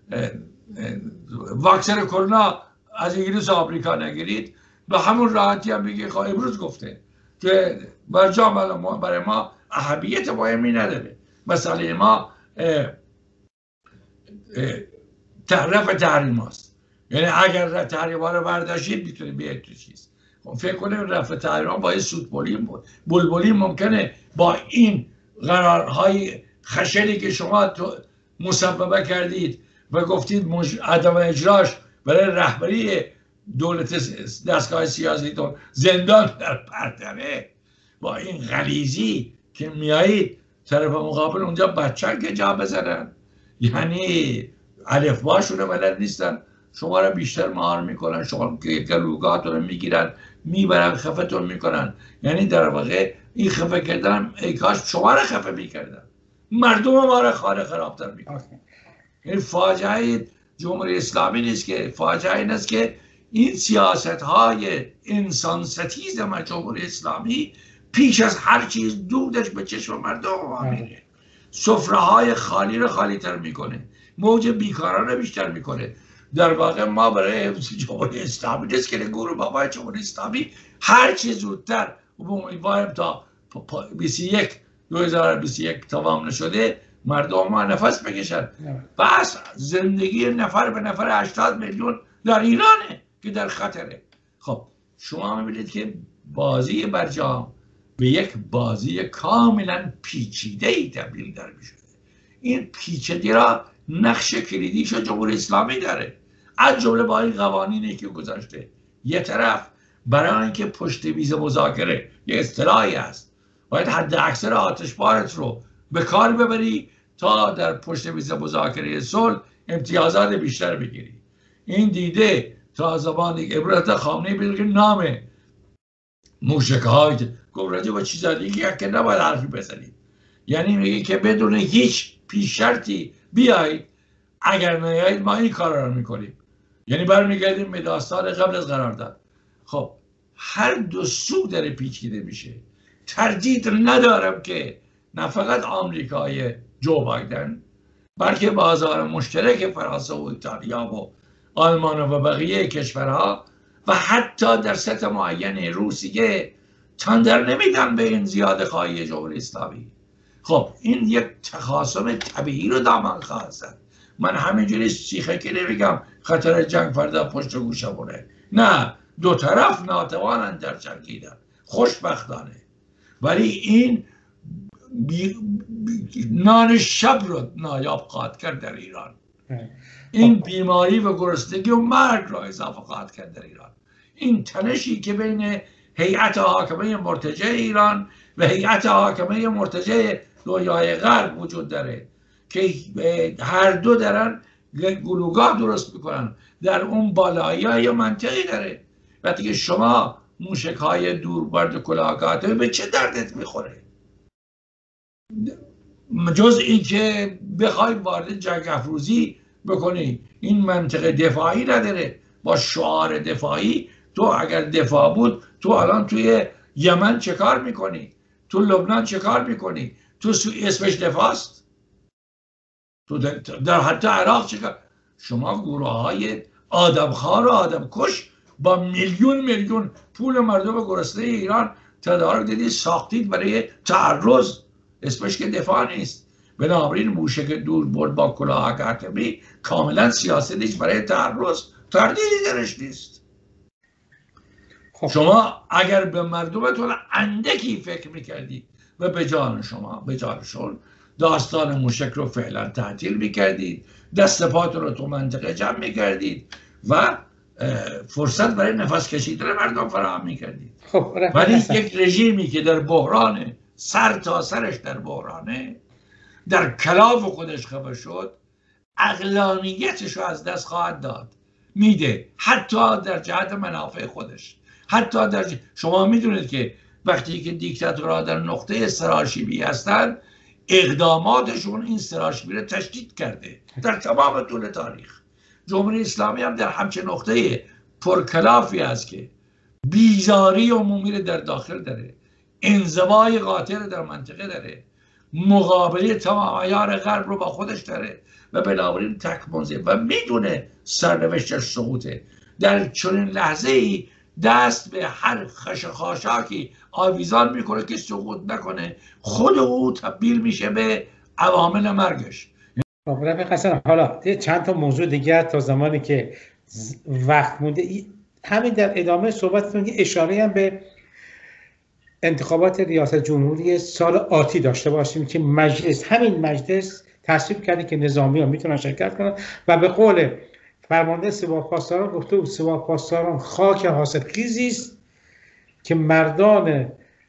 Speaker 2: واکسن کرونا از انگلیس و آمریکا نگیرید، به همون راحتی هم بگه خواه امروز گفته که برجام برای ما اهمیت مهمی نداره، مسئله ما رفع تحریم هاست. یعنی اگر تحریم ها رو برداشتید میتونید بیاید تو چیز. فکر کنیم رفع تحریم ها با این سودبولی بلبلی ممکنه با این قرارهای خشنی که شما تو مسببه کردید و گفتید عدم اجراش برای رهبری دولت دستگاه سیاسیتون زندان در پرتره، با این غلیظی که میایید طرف مقابل اونجا بچه که جا بزنن، یعنی الفباشون بلد نیستن، شما رو بیشتر مهار میکنن، شما که گلوگاتون رو میگیرن میبرن خفتون میکنن. یعنی در واقع این خفه کردن ای کاش شما رو خفه میکردن، مردم ما رو خاره خرابتر میکنن. این فاجعه جمهوری اسلامی نیست که، فاجعه این است که این سیاست های انسان ستیز جمهوری اسلامی پیش از هر چیز دودش به چشم مردم میره، سفره های خالی رو خالی تر میکنه، موج بیکاران رو بیشتر میکنه. در واقع ما برای حفظ جمهوری اسلامی نیست که گروه بابای جمهوری اسلامی هر چیز زودتر و امیدواریم تا بیست و یک دو هزار و بیست و یک تمام نشده مردم ما نفس بکشن. بس زندگی نفر به نفر هشتاد میلیون در ایرانه که در خطره. خب شما میبینید که بازی برجام به یک بازی کاملا پیچیده ای تبدیل در میشه. این پیچیدگی را نقش کلیدیشو جمهوری اسلامی داره، از جمله با این قوانینی که گذاشته. یه طرف برای اینکه پشت میز مذاکره یه اصطلاحی هست، باید حد اکثر آتشبارت رو به کار ببری تا در پشت میز مذاکره صلح امتیازات بیشتر بگیری. این دیده تا زمان ابراهیم خامنه‌ای بیاد که نام موشک‌های گفت راجع به چیزا دیگه که نباید حرفی بزنید. یعنی میگه که بدون هیچ پیش شرطی بیایید، اگر نیایید ما این کارا رو میکنیم. یعنی برمیگردیم به داستان قبل از قرارداد. خب هر دو سو داره پیچیده میشه. تردید ندارم که نه فقط آمریکای جو بایدن بلکه بازار مشترک فرانسه و ایتالیا و آلمان و بقیه کشورها و حتی در سطح معین روسیه تندر نمیدن به این زیاده خواهی جمهوری اسلامی. خب این یک تخاصم طبیعی رو دامن خواهد زد. من همینجوری سیخه که نمیگم خطر جنگ فردا پشت گوشمونه، نه، دو طرف ناتوانن در جنگیدن خوشبختانه، ولی این بی... بی... نان شب رو نایاب خواهد کرد در ایران. این بیماری و گرسنگی و مرگ را اضافه خواهد کرد در ایران. این تنشی که بین هیئت حاکمه مرتجع ایران و هیئت حاکمه مرتجع دنیای غرب وجود داره که هر دو دارن گلوگاه درست میکنن. در اون بالایی های منطقی داره. وقتی که شما موشک های دوربرد کلاهگاه به چه دردت میخوره؟ جز این که بخوای وارد جنگ افروزی بکنی. این منطقه دفاعی نداره. با شعار دفاعی تو اگر دفاع بود تو الان توی یمن چه کار میکنی؟ تو لبنان چه کار میکنی؟ تو اسمش دفاع است؟ تو در, در حتی عراق چه کار؟ شما گروه های آدمخوار و آدمکش با میلیون میلیون پول مردم گرسنه ایران تدارک دیدی ساختید برای تعرض. اسمش که دفاع نیست. بنابراین موشک دور برد با کلاه اتمی کاملا سیاستش برای تعرض، تردیدی درش نیست. خب. شما اگر به مردمتون اندکی فکر میکردید و به جان شما به جانشون داستان موشک رو فعلا تعطیل میکردید، دست پاتون رو تو منطقه جمع میکردید و فرصت برای نفس کشیدن مردم فراهم میکردید. خب ولی یک رژیمی که در بحرانه، سر تا سرش در بحرانه، در کلاف خودش خبر شد، عقلانیتش رو از دست خواهد داد. میده حتی در جهت منافع خودش. حتی در ج... شما میدونید که وقتی که دیکتاتورها در نقطه سراشیبی هستن، اقداماتشون این سراشیبی رو تشدید کرده در تمام طول تاریخ. جمهوری اسلامی هم در همچین نقطه پرکلافی است که بیزاری عمومی رو در داخل داره، انزوای قاطع در منطقه داره، مقابله تمام عیار غرب رو با خودش داره و بنابراین تک منزه و میدونه سرنوشتش سقوطه. در چنین لحظه ای دست به هر خشخاشاکی آویزان میکنه که سقوط نکنه، خود او تبدیل میشه به عوامل مرگش.
Speaker 1: خب رفیق حسن، حالا چند تا موضوع دیگر تا زمانی که وقت مونده، همین در ادامه صحبتتون که اشاره هم به انتخابات ریاست جمهوری سال آتی داشته باشیم که مجلس، همین مجلس تصویب کرده که نظامی ها میتونن شرکت کنن و به قول فرمانده سپاه پاسداران گفته بود سپاه پاسداران خاک حاصلخیزی است که مردان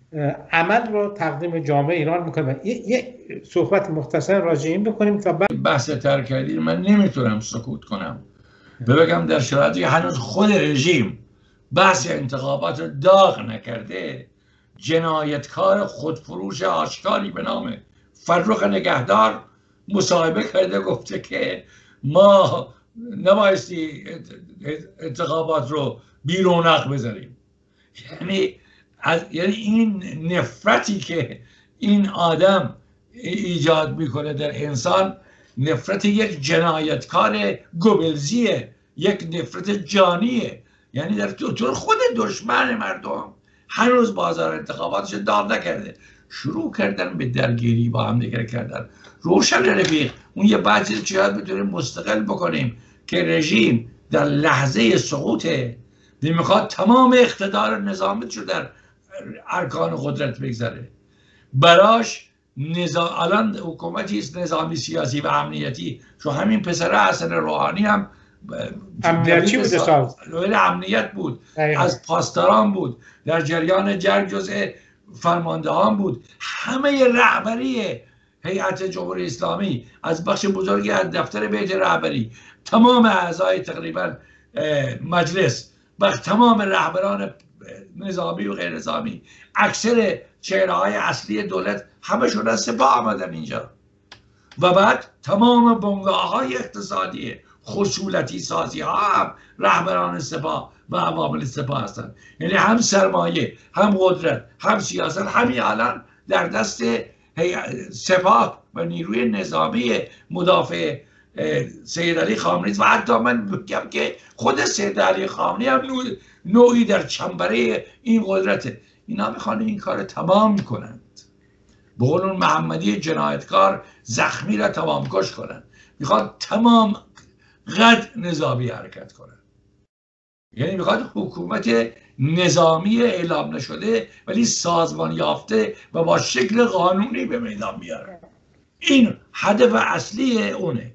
Speaker 1: عمل رو تقدیم جامعه ایران میکنه. یه صحبت مختصر راجع این بکنیم تا بعد
Speaker 2: بحث ترک کردید. من نمیتونم سکوت کنم بگم در شرایطی هنوز خود رژیم بحث انتخابات رو داغ نکرده، جنایتکار خودفروش آشکاری به نام فرخ نگهدار مصاحبه کرده، گفته که ما نبایستی انتخابات رو بی رونق بذاریم. یعنی از یعنی این نفرتی که این آدم ایجاد میکنه در انسان، نفرت یک جنایتکار گوبلزیه، یک نفرت جانیه. یعنی در طور خود دشمن مردم هنوز بازار انتخاباتش داغ نکرده، شروع کردن به درگیری با هم دیگر کردن. روشن رفیق، اون یه بحثی که شاید بتونیم مستقل بکنیم که رژیم در لحظه سقوطه میخواد تمام اقتدار نظامیش رو در ارکان قدرت بگذاره. براش نظام الان حکومتی است نظامی سیاسی و امنیتی، چون همین پسر حسن روحانی هم
Speaker 1: امنیتی بود، ساز
Speaker 2: امنیت بود، از پاسداران بود، در جریان جنگ جزء فرماندهان بود. همه رهبری هیئت جمهوری اسلامی از بخش بزرگی از دفتر بیت رهبری، تمام اعضای تقریبا مجلس و تمام رهبران نظامی و غیر نظامی، اکثر چهره‌های اصلی دولت همشون از سپاه آمدن اینجا. و بعد تمام بنگاه‌های اقتصادی خصولتی سازی ها هم رهبران سپاه و عوامل سپاه هستند. یعنی هم سرمایه، هم قدرت، هم سیاست، همین الان در دست سپاه و نیروی نظامی مدافع سید علی خامنه‌ای و حتی من بگم که خود سید علی خامنه‌ای هم نوعی در چنبره این قدرته. اینا میخوان این کار تمام کنند، به قول اون محمدی جنایتکار زخمی را تمام کش کنند. میخواد تمام قد نظامی حرکت کنند، یعنی میخواد حکومت نظامی اعلام نشده ولی سازمان یافته و با شکل قانونی به میدان بیاره. این هدف اصلی اونه.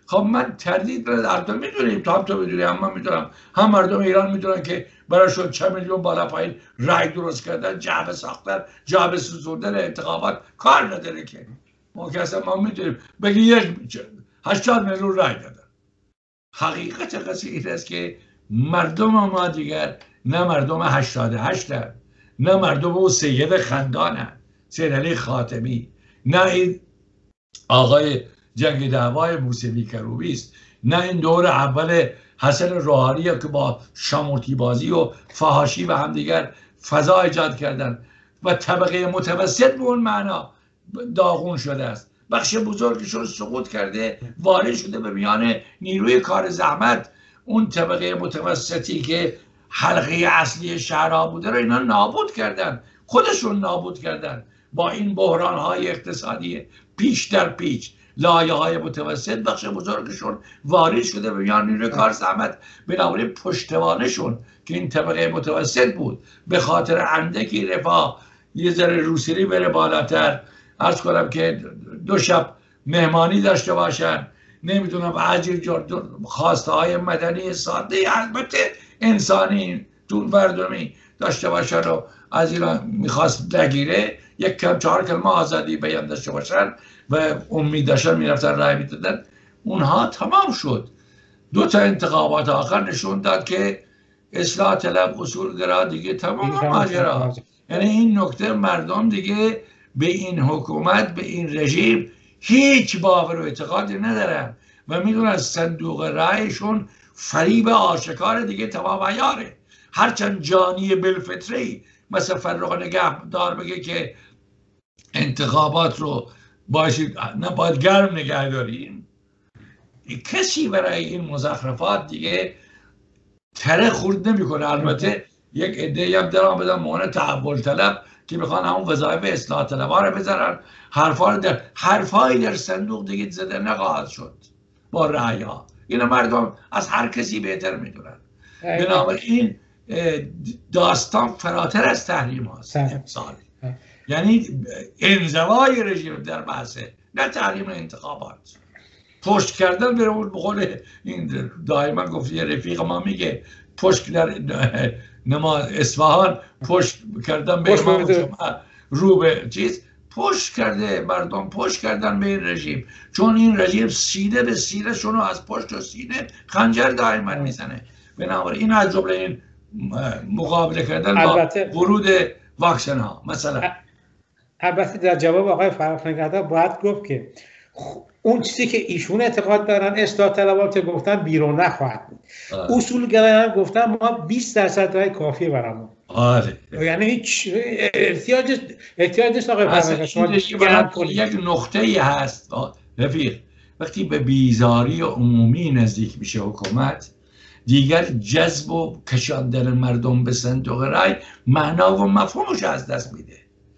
Speaker 2: خب من تردید در تو میدونیم، تو هم تو میدونی، هم من میدونم، هم مردم ایران میدونن که براشون چند میلیون بالا پایین رای درست کردن، جعبه ساختن، جعبه سوزوندن انتخابات کار نداره که ما که اصلا ما میدونیم بگی یک هشتاد میلیون رای دادن. حقیقت قضیه این است که مردم ما دیگر نه مردم هشتاد و هشت هست، نه مردم او سید خندان هست، سید علی خاتمی، نه این آقای جنگ دعوای موسوی کروبی است، نه این دور اول حسن روحانی که با شامورتی بازی و فحاشی و همدیگر فضا ایجاد کردن و طبقه متوسط به اون معنا داغون شده است. بخش بزرگشون سقوط کرده، وارد شده به میان نیروی کار زحمت. اون طبقه متوسطی که حلقه اصلی شهرها بوده رو اینا نابود کردن، خودشون نابود کردن با این بحران های اقتصادی پیش در پیش. لایه های متوسط بخش بزرگشون وارد شده به میان نیروی کار زحمت، بنابراین پشتوانشون که این طبقه متوسط بود به خاطر اندکی رفاه یه ذره روسری بره بالاتر، عرض کنم که دو شب مهمانی داشته باشن، نمیدونم اجر خواسته های مدنی ساده البته انسانی دون بردمی داشته باشن و از ایران میخواست نگیره، یک کم چهار کلمه آزادی بیان داشته باشن و امید داشتن میرفتن رای میدادن. اونها تمام شد. دو تا انتخابات آخر نشون داد که اصلاح طلب اصولگرا دیگه تمام ماجرا. یعنی این نکته مردم دیگه به این حکومت، به این رژیم هیچ باور و اعتقادی ندارن و میدونن صندوق رایشون فریب آشکار دیگه تمام عیاره. هرچند جانی بالفطری مثل فرخ نگهدار بگه که انتخابات رو باشید نباید گرم نگه داریم، کسی برای این مزخرفات دیگه تره خورد نمیکنه. البته یک عده‌ای هم درام بدن مهن تحول طلب که میخوان همون وظایف اصلاح طلب‌ها رو بذارن، حرفا رو در حرفایی در صندوق دیگه زده نخواهد شد با رأی‌ها. اینا مردم از هر کسی بهتر میدونن. بنابراین داستان فراتر از تحریم هاست امسال، یعنی انزوای رژیم در بحثه، نه تحریم انتخابات. پشت کردن به اون بقول این دائما گفت یه رفیق ما میگه پشت در نما اصفهان پشت کردن به امام جمعه رو به چیز پشت کرده، مردم پشت کردن به این رژیم، چون این رژیم سینه به سینه شونو از پشت و سینه خنجر دائما میزنه. بنابراین این از جمله این مقابله کردن با ورود واکسن ها مثلا.
Speaker 1: البته در جواب آقای فرخ نگهدار باید گفت که اون چیزی که ایشون اعتقاد دارن اصلاح طلبات گفتن بیرون نخواهد بود، اصولگرایان گفتن ما بیست درصد رای کافیه برامون.
Speaker 2: آره
Speaker 1: یعنی هیچ احتیاج احتیاج نیست آقای فرخ نگهدار.
Speaker 2: یک نقطه ای هست رفیق، وقتی به بیزاری عمومی نزدیک میشه حکومت دیگر جذب و کشاندن مردم به صندوق رای معنا و مفهومش از دست میده.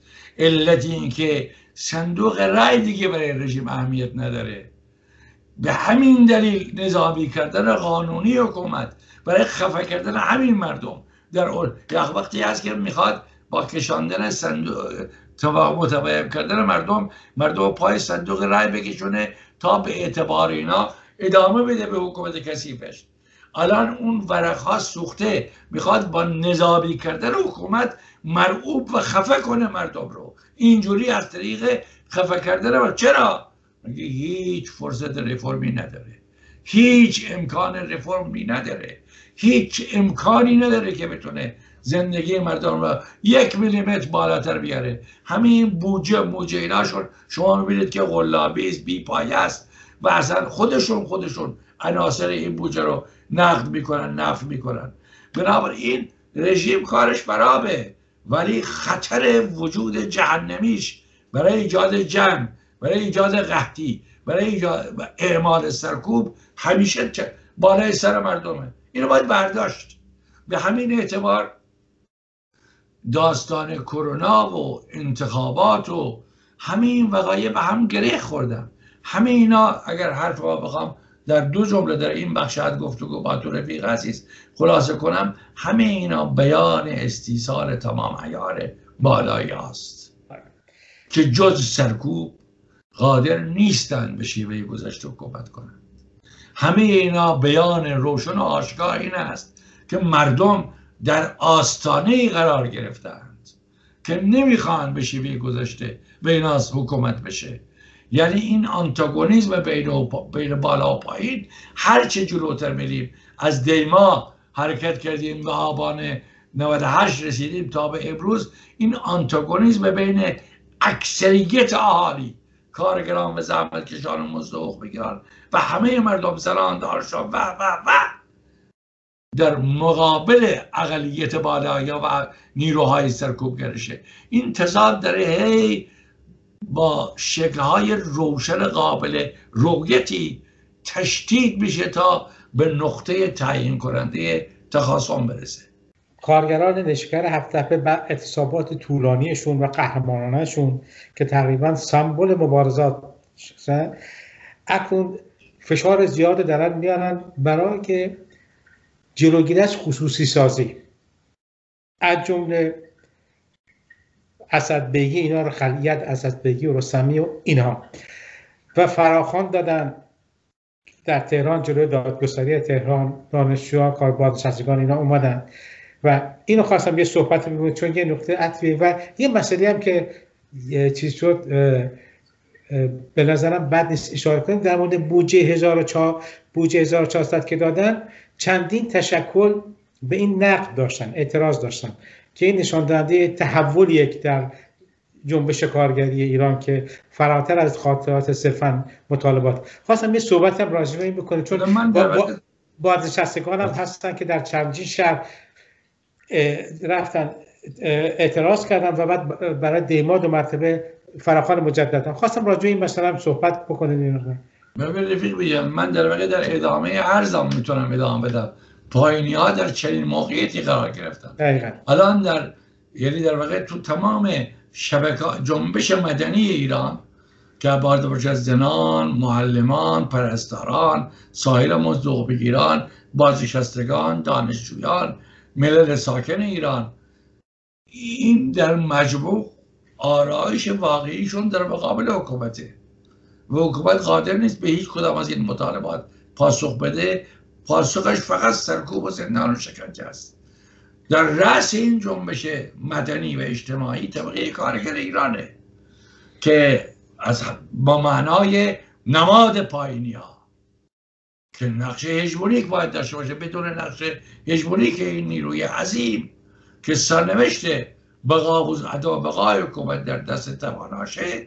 Speaker 2: علت این که صندوق رای دیگه برای رژیم اهمیت نداره. به همین دلیل نظامی کردن قانونی حکومت برای خفه کردن همین مردم در وقتی هست که میخواد با کشاندن صندوق متوهم کردن مردم مردم پای صندوق رای بکشونه تا به اعتبار اینا ادامه بده به حکومت کثیفش. الان اون ورق‌ها سوخته، میخواد با نظامی کردن حکومت مرعوب و خفه کنه مردم رو. اینجوری از طریق خفه کردن و چرا؟ میگه هیچ فرصت رفرمی نداره، هیچ امکان رفرمی نداره، هیچ امکانی نداره که بتونه زندگی مردم رو یک میلیمتر بالاتر بیاره. همین بودجه موجه ایناشون شما میبینید که غلابی بی پایه است و اصلا خودشون خودشون عناصر این بودجه رو نقد میکنن، نفع میکنن. بنابراین رژیم کارش برابه، ولی خطر وجود جهنمیش برای ایجاد جنگ، برای ایجاد قحطی، برای ایجاد اعمال سرکوب همیشه بالای سر مردمه. اینو باید برداشت. به همین اعتبار داستان کرونا و انتخابات و همین وقایع به هم گره خوردن. همه اینا اگر حرف ما بخوام در دو جمله در این بخش از گفتگو با تو رفیق عزیز خلاصه کنم، همه اینا بیان استیصال تمام عیار بالایی است که جز سرکوب قادر نیستن به شیوه گذشته حکومت کنند. همه اینا بیان روشن و آشکار این است که مردم در آستانه قرار گرفتند که نمیخوان به شیوه گذشته بین از حکومت بشه. یعنی این آنتاگونیزم بین, بین بالا و پایین هر چه جلوتر میریم، از دیما حرکت کردیم و آبان نود و هشت رسیدیم تا به امروز، این آنتاگونیزم بین اکثریت اهالی، کارگران و زحمتکشان و مزد بگیران و همه مردم زنان دارشان و و و در مقابل اقلیت بالایا و نیروهای سرکوبگرشه، این تضاد داره هی با شکل‌های روشن قابل رؤیتی تشدید میشه تا به نقطه تعیین کننده تخاصم برسه.
Speaker 1: کارگران نشکر هفت تپه بر اعتصابات طولانیشون و قهرمانانشون که تقریبا سمبل مبارزات شدن، اکنون فشار زیاد دارن میارن برای که جلوگیری از خصوصی سازی، از جمله اسدبیگی، اینا رو خلیت اسدبیگی و رستمی و اینها، و فراخوان دادن در تهران جلوی دادگستری تهران. دانشجویان، کار بازنشستگان اینا اومدن و اینو خواستم یه صحبت بگم چون یه نقطه عطفیه و یه مسئله هم که چیز شد به نظرم بد نیست اشاره کنیم در مورد بودجه هزار و چهارصد که دادن. چندین تشکل به این نقد داشتن، اعتراض داشتن که این نشان دهنده تحول یک در جنبش کارگری ایران که فراتر از خاطرات صرفا مطالبات. خواستم یه صحبت هم راجع به این بکنم چون من با بازنشستگان هم هستن که در چندین شهر رفتن اعتراض کردن و بعد برای دیما دو مرتبه فراخوان مجدد. خواستم راجع به این مثلا صحبت بکنید.
Speaker 2: ببین رفیق بگم، من در واقع در ادامه ارزم میتونم ادامه بدم. پایینی ها در چنین موقعیتی قرار گرفتن. دقیقاً. الان در یعنی در واقع تو تمام شبکه جنبش مدنی ایران که عبارت باشه از زنان، معلمان، پرستاران، سایر مزد بگیران، بازنشستگان، دانشجویان، ملل ساکن ایران، این در مجموع آرایش واقعیشون در مقابل حکومته و حکومت قادر نیست به هیچ کدام از این مطالبات پاسخ بده. پاسخش فقط سرکوب و زندان و شکنجه است. در رأس این جنبش مدنی و اجتماعی طبقه کارگر ایرانه که از با معنای نماد پایینی ها که نقش هژمونیک باید داشته باشه. بدون نقش هژمونیک این نیروی عظیم که سرنوشت بقا و عدم بقای حکومت در دست تواناشه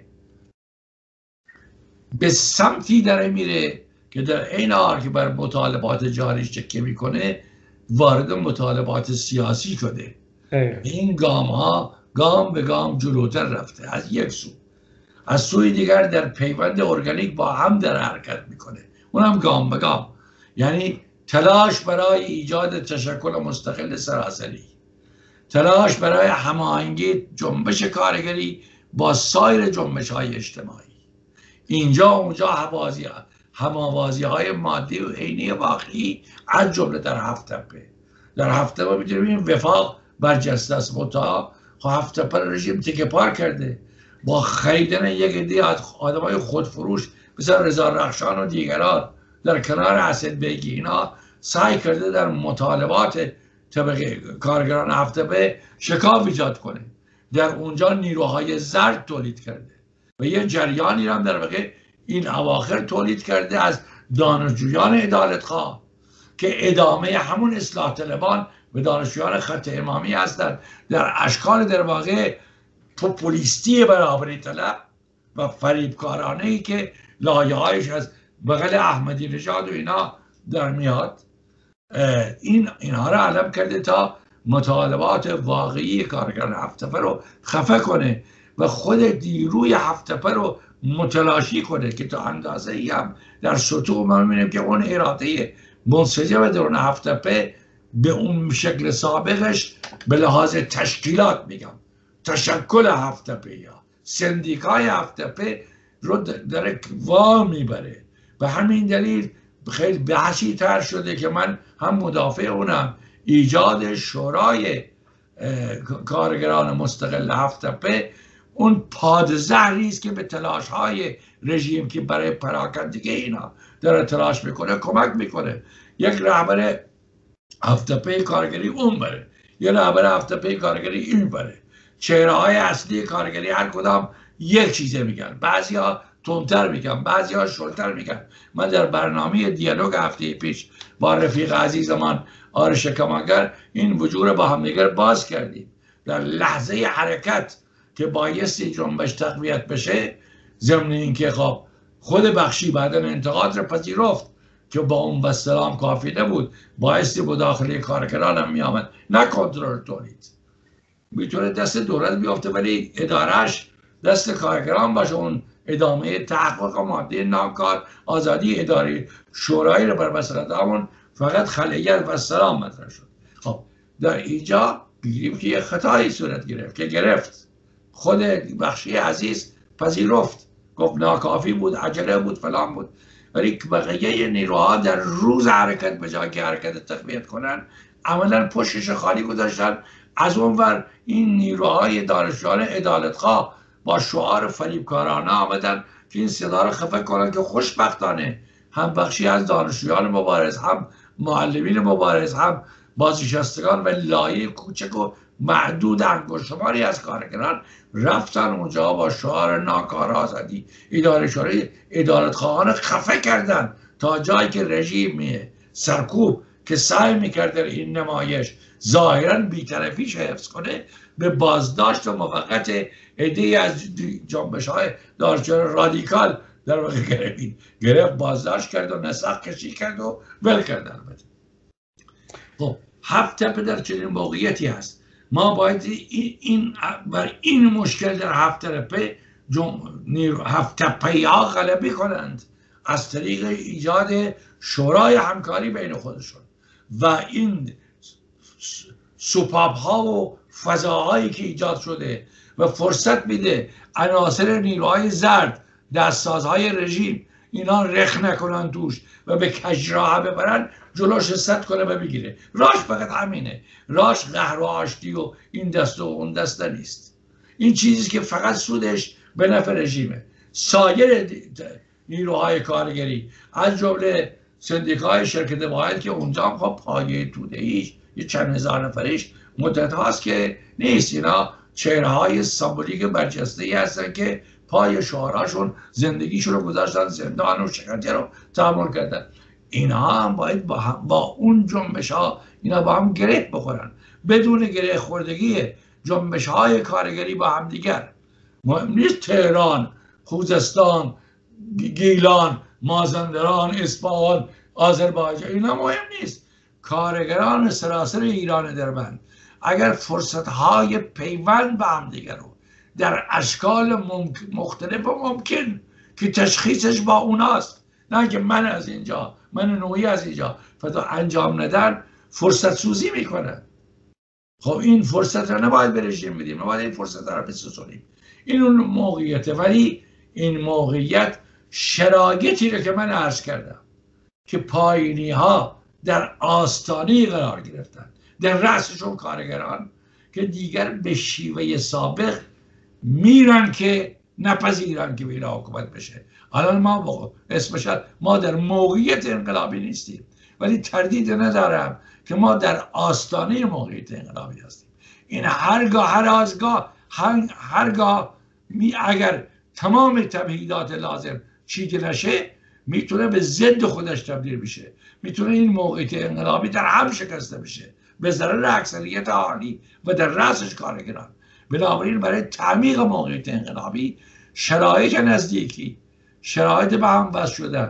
Speaker 2: به سمتی داره میره که در این حال که بر مطالبات جاریش چکه میکنه وارد مطالبات سیاسی شده. این گام ها گام به گام جلوتر رفته از یک سو، از سوی دیگر در پیوند ارگانیک با هم در حرکت میکنه، اونم گام به گام. یعنی تلاش برای ایجاد تشکل مستقل سراسری، تلاش برای هماهنگی جنبش کارگری با سایر جنبش های اجتماعی، اینجا اونجا حوازی هماوازی های مادی و عینی واقعی از جمله در هفت تپه. در هفت تپه میتونیم وفاق برجسته است، متا هفت تپه رژیم تکه پار کرده با خریدن یک عده آدمای خودفروش مثل رضا رخشان و دیگران در کنار اسدبیگی. اینا سعی کرده در مطالبات طبقه کارگران هفت تپه شکاف ایجاد کنه، در اونجا نیروهای زرد تولید کرده و یه جریانی هم در واقع این اواخر تولید کرده از دانشجویان عدالتخواه که ادامه همون اصلاح طلبان و دانشجویان خط امامی هستند، در اشکال در واقع پوپولیستی برابری طلب و فریبکارانه‌ای که لایه‌هایش از بغل احمدی نژاد و اینا در میاد. این اینها رو علم کرده تا مطالبات واقعی کارگران هفت تپه رو خفه کنه و خود نیروی هفت تپه رو متلاشی کنه که تا اندازه ای هم در سطوح ما می‌بینیم که اون اراده منسجم درون هفت تپه به اون شکل سابقش به لحاظ تشکیلات، میگم تشکل هفت تپه یا سندیکای هفت تپه رو داره وا میبره. به همین دلیل خیلی بحثی تر شده که من هم مدافع اونم، ایجاد شورای کارگران مستقل هفت تپه اون پادزهری است که به تلاش های رژیم که برای پراکندگی اینا داره تلاش میکنه کمک میکنه. یک رهبر هفته‌پی کارگری اون بره، یه رهبر هفته‌پی کارگری این بره، چهره های اصلی کارگری هر کدام یک چیزه میگن، بعضیا تندتر میگن، بعضیا شلتر میگن. من در برنامه دیالوگ هفته پیش با رفیق عزیزمان آرش کمانگر این وجود با همدیگر باز کردیم. در لحظه حرکت که بایستی جنبش تقویت بشه، ضمن اینکه خب خود بخشی بعداً انتقاد را پذیرفت که با اون بسلام کافی نبود، بایستی مداخله کارگران هم میامد، نه کنترل تولید. میتونه دست دولت بیفته ولی ادارهش دست کارگران باشه. اون ادامه تحقق ماده نامکار آزادی اداری شورایی رو بر مسئله همون فقط خلیت و سلام مطرح شد. خب در اینجا دیدیم که یک خطایی صورت گرفت که گرفت خود بخشی عزیز پذیرفت، گفت ناکافی بود، عجله بود، فلان بود، ولی بقیه نیروها در روز حرکت به جای که حرکت تقویت کنن عملا پشتش خالی گذاشتن. از اونور این نیروهای دانشجویان عدالتخواه با شعار فریبکارانه آمدن که این صدا رو خفه کنن که خوشبختانه هم بخشی از دانشجویان مبارز، هم معلمین مبارز، هم بازنشستگان و لایه کوچک و محدود انگشتشماری از کارگران رفتن اونجا با شعار ناکار آزادی اداره شورای عدالتخواهان خفه کردن تا جایی که رژیم سرکوب که سعی میکرد در این نمایش ظاهرا بی‌طرفیش حفظ کنه به بازداشت و موقت عده‌ای از جنبش های دانشجویان رادیکال در واقع گرفت گرفت بازداشت کرد و نسق کشی کرد و ول کرد. البته خب هفت تپه در چنین موقعیتی هست، ما باید این, این بر این مشکل در هفت تپه هفت تپه ها غلبه کنند از طریق ایجاد شورای همکاری بین خودشون و این سوپاپ ها و فضاهایی که ایجاد شده و فرصت میده عناصر نیروهای زرد، دستسازهای رژیم اینا رخ نکنن توش و به کجراها ببرن، جلوش ست کنه و بگیره. راش فقط همینه، راش قهر و آشتی و این دست و اون دست نیست. این چیزی که فقط سودش به نفع رژیمه. سایر نیروهای کارگری از جمله سندیکای شرکت واحد که اونجا هم خب پایه توده‌ایش یه چند هزار نفریش مدت هاست که نیست، اینا چهره های سمبولیک برجسته‌ای هستن که پای شعاراشون زندگیشون رو گذاشتن زندان و شکنجه رو تحمل کردن. اینا هم باید با, هم با اون جنبش ها اینا با هم گره بخورن. بدون گره خوردگی جنبش های کارگری با هم دیگر، مهم نیست تهران، خوزستان، گیلان، مازندران، اصفهان، آذربایجان، اینا مهم نیست. کارگران سراسر ایران دربند اگر فرصت های پیوند به هم دیگر رو در اشکال مختلف و ممکن که تشخیصش با اوناست، نه که من از اینجا، من نوعی از اینجا فتا انجام ندن، فرصت سوزی میکنه. خب این فرصت رو نباید به رژیم بدیم، نباید این فرصت رو بسوزونیم. این اون موقعیته، ولی این موقعیت شرایطی رو که من عرض کردم که پایینی ها در آستانه قرار گرفتن، در رأسشون کارگران که دیگر به شیوه سابق میرن که نپذیرن که بیرا حکومت بشه. الان ما اسمش ما در موقعیت انقلابی نیستیم، ولی تردید ندارم که ما در آستانه موقعیت انقلابی هستیم. این هرگاه هر آزگاه هرگاه می اگر تمام تمهیدات لازم چیده نشه میتونه به ضد خودش تبدیل بشه، میتونه این موقعیت انقلابی در هم شکسته بشه به ضرر اکثریت عالی و در رأسش کارگران. بنابراین برای تعمیق موقعیت انقلابی شرایط نزدیکی، شرایط به هم وصل شدن،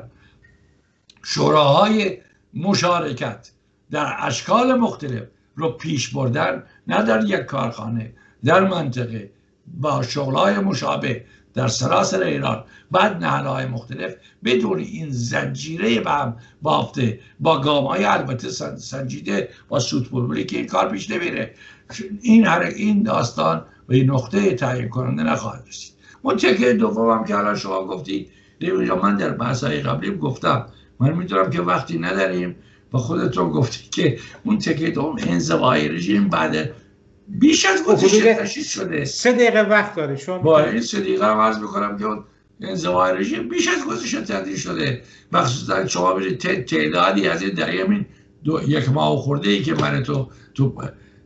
Speaker 2: شوراهای مشارکت در اشکال مختلف رو پیش بردن، نه در یک کارخانه، در منطقه با شغلهای مشابه در سراسر ایران، بعد نهلهای مختلف، بدون این زنجیره به هم بافته با گام‌های البته سنجیده با سود بلبلی که این کار پیش نمیره. این هر این داستان به این نقطه تعیین کننده نخواهد رسید. اون تکه دوم هم که الان شما گفتید، من در بحث‌های قبلی گفتم، من میدونم که وقتی نداریم و خودتون گفتی که اون تکه دوم انزوای رژیم بعد بیش از گذشته تشخیص شده.
Speaker 1: سه دقیقه وقت داره شما.
Speaker 2: با این سه دقیقه هم عرض میکنم که اون انزوای رژیم بیش از گذشته تشخیص شده. مخصوصا شما ببینید تعدادی از این در همین یک ماه خورده ای که من تو تو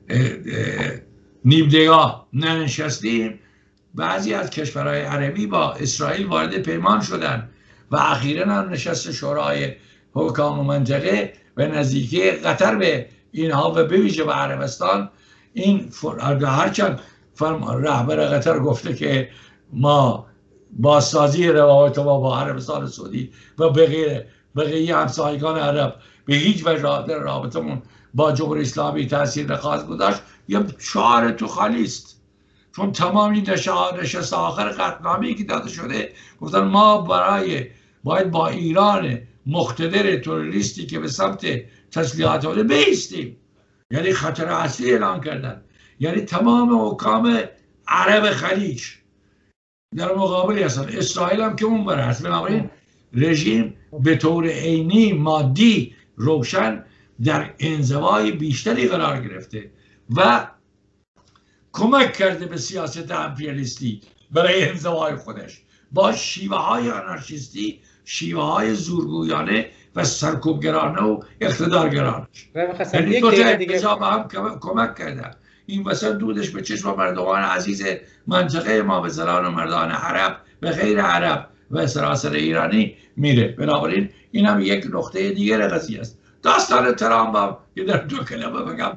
Speaker 2: نیم دقیقه ننشستیم، بعضی از کشورهای عربی با اسرائیل وارد پیمان شدن و اخیراً هم نشست شورای حکام منطقه و نزدیکی قطر به اینها و به ویژه به عربستان. این هرچند رهبر قطر گفته که ما بازسازی روابط ما با عربستان سعودی و بقیه بقیه همسایگان عرب به هیچ وجه رابطمون با جمهوری اسلامی تاثیر نخواهد گذاشت، یه شعار تو خالی است. چون تمام این نشست آخر قطعنامه‌ای که داده شده گفتن ما برای باید با ایران مقتدر تروریستی که به سمت تسلیحات حاله بایستیم. یعنی خطر اصلی اعلان کردن، یعنی تمام حکام عرب خلیج در مقابلی هستن، اسرائیل هم که اون بره هست. بنابراین رژیم به طور عینی مادی روشن در انزوای بیشتری قرار گرفته و کمک کرده به سیاست امپریالیستی برای انزوای خودش با شیوه های آنارشیستی، شیوه های زورگویانه و سرکوبگرانه و اقتدارگرانه. یعنی دو تا اقتضا به هم کمک کردن. این وسط دودش به چشم مردمان عزیز منطقه ما و زنان و مردان عرب و غیر عرب و سراسر ایرانی میره. بنابراین این هم یک نقطه دیگر قضیه است. داستان ترامپ هم که در دو کلمه بگم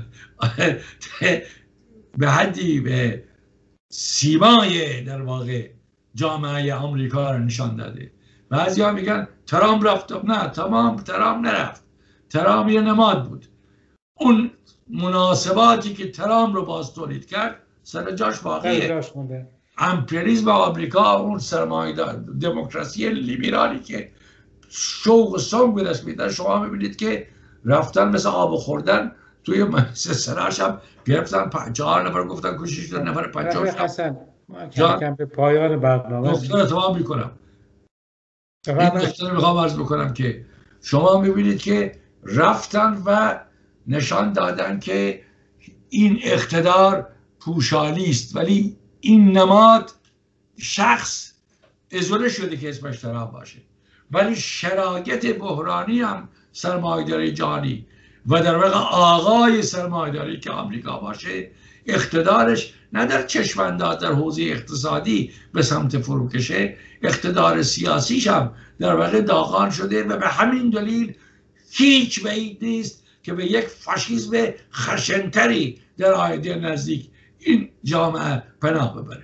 Speaker 2: به حدی به سیمای در واقع جامعه آمریکا رو نشان داده. بعضی ها میگن ترامپ رفت. نه، تمام ترامپ نرفت. ترامپ یه نماد بود. اون مناسباتی که ترامپ رو باز تولید کرد سر جاش باقیه. امپریالیسم آمریکا، اون سرمایه‌دار دموکراسی لیبرالی که شوق و سنگ به دست میده، شما میبینید که رفتن مثل آب خوردن توی مجلس سراش هم گرفتن چهار نفر گفتن کشیش دو نفر پنجاه
Speaker 1: حسن ما کم کم به پایان برنامه
Speaker 2: نقطه تمام میکنم. این نقطه میخوام عرض بکنم که شما میبینید که رفتن و نشان دادن که این اقتدار پوشالی است، ولی این نماد شخص ازوله شده که اسمش ترامپ باشه، ولی شرایط بحرانی هم سرمایه‌داری جهانی و در واقع آقای سرمایه‌داری که آمریکا باشه اقتدارش نه در چشم انداز در حوزه اقتصادی به سمت فروکشه، اقتدار سیاسیش هم در واقع داغان شده و به همین دلیل هیچ بعید نیست که به یک فاشیسم خشنتری در آینده نزدیک این جامعه پناه ببره.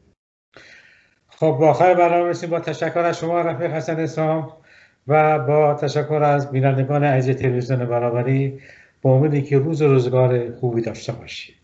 Speaker 1: خب با آخر برنامه رسیم. با تشکر از شما رفیق حسن اسام و با تشکر از بینندگان عزیز تلویزیون برابری، با امیدی که روز و روزگار خوبی داشته باشید.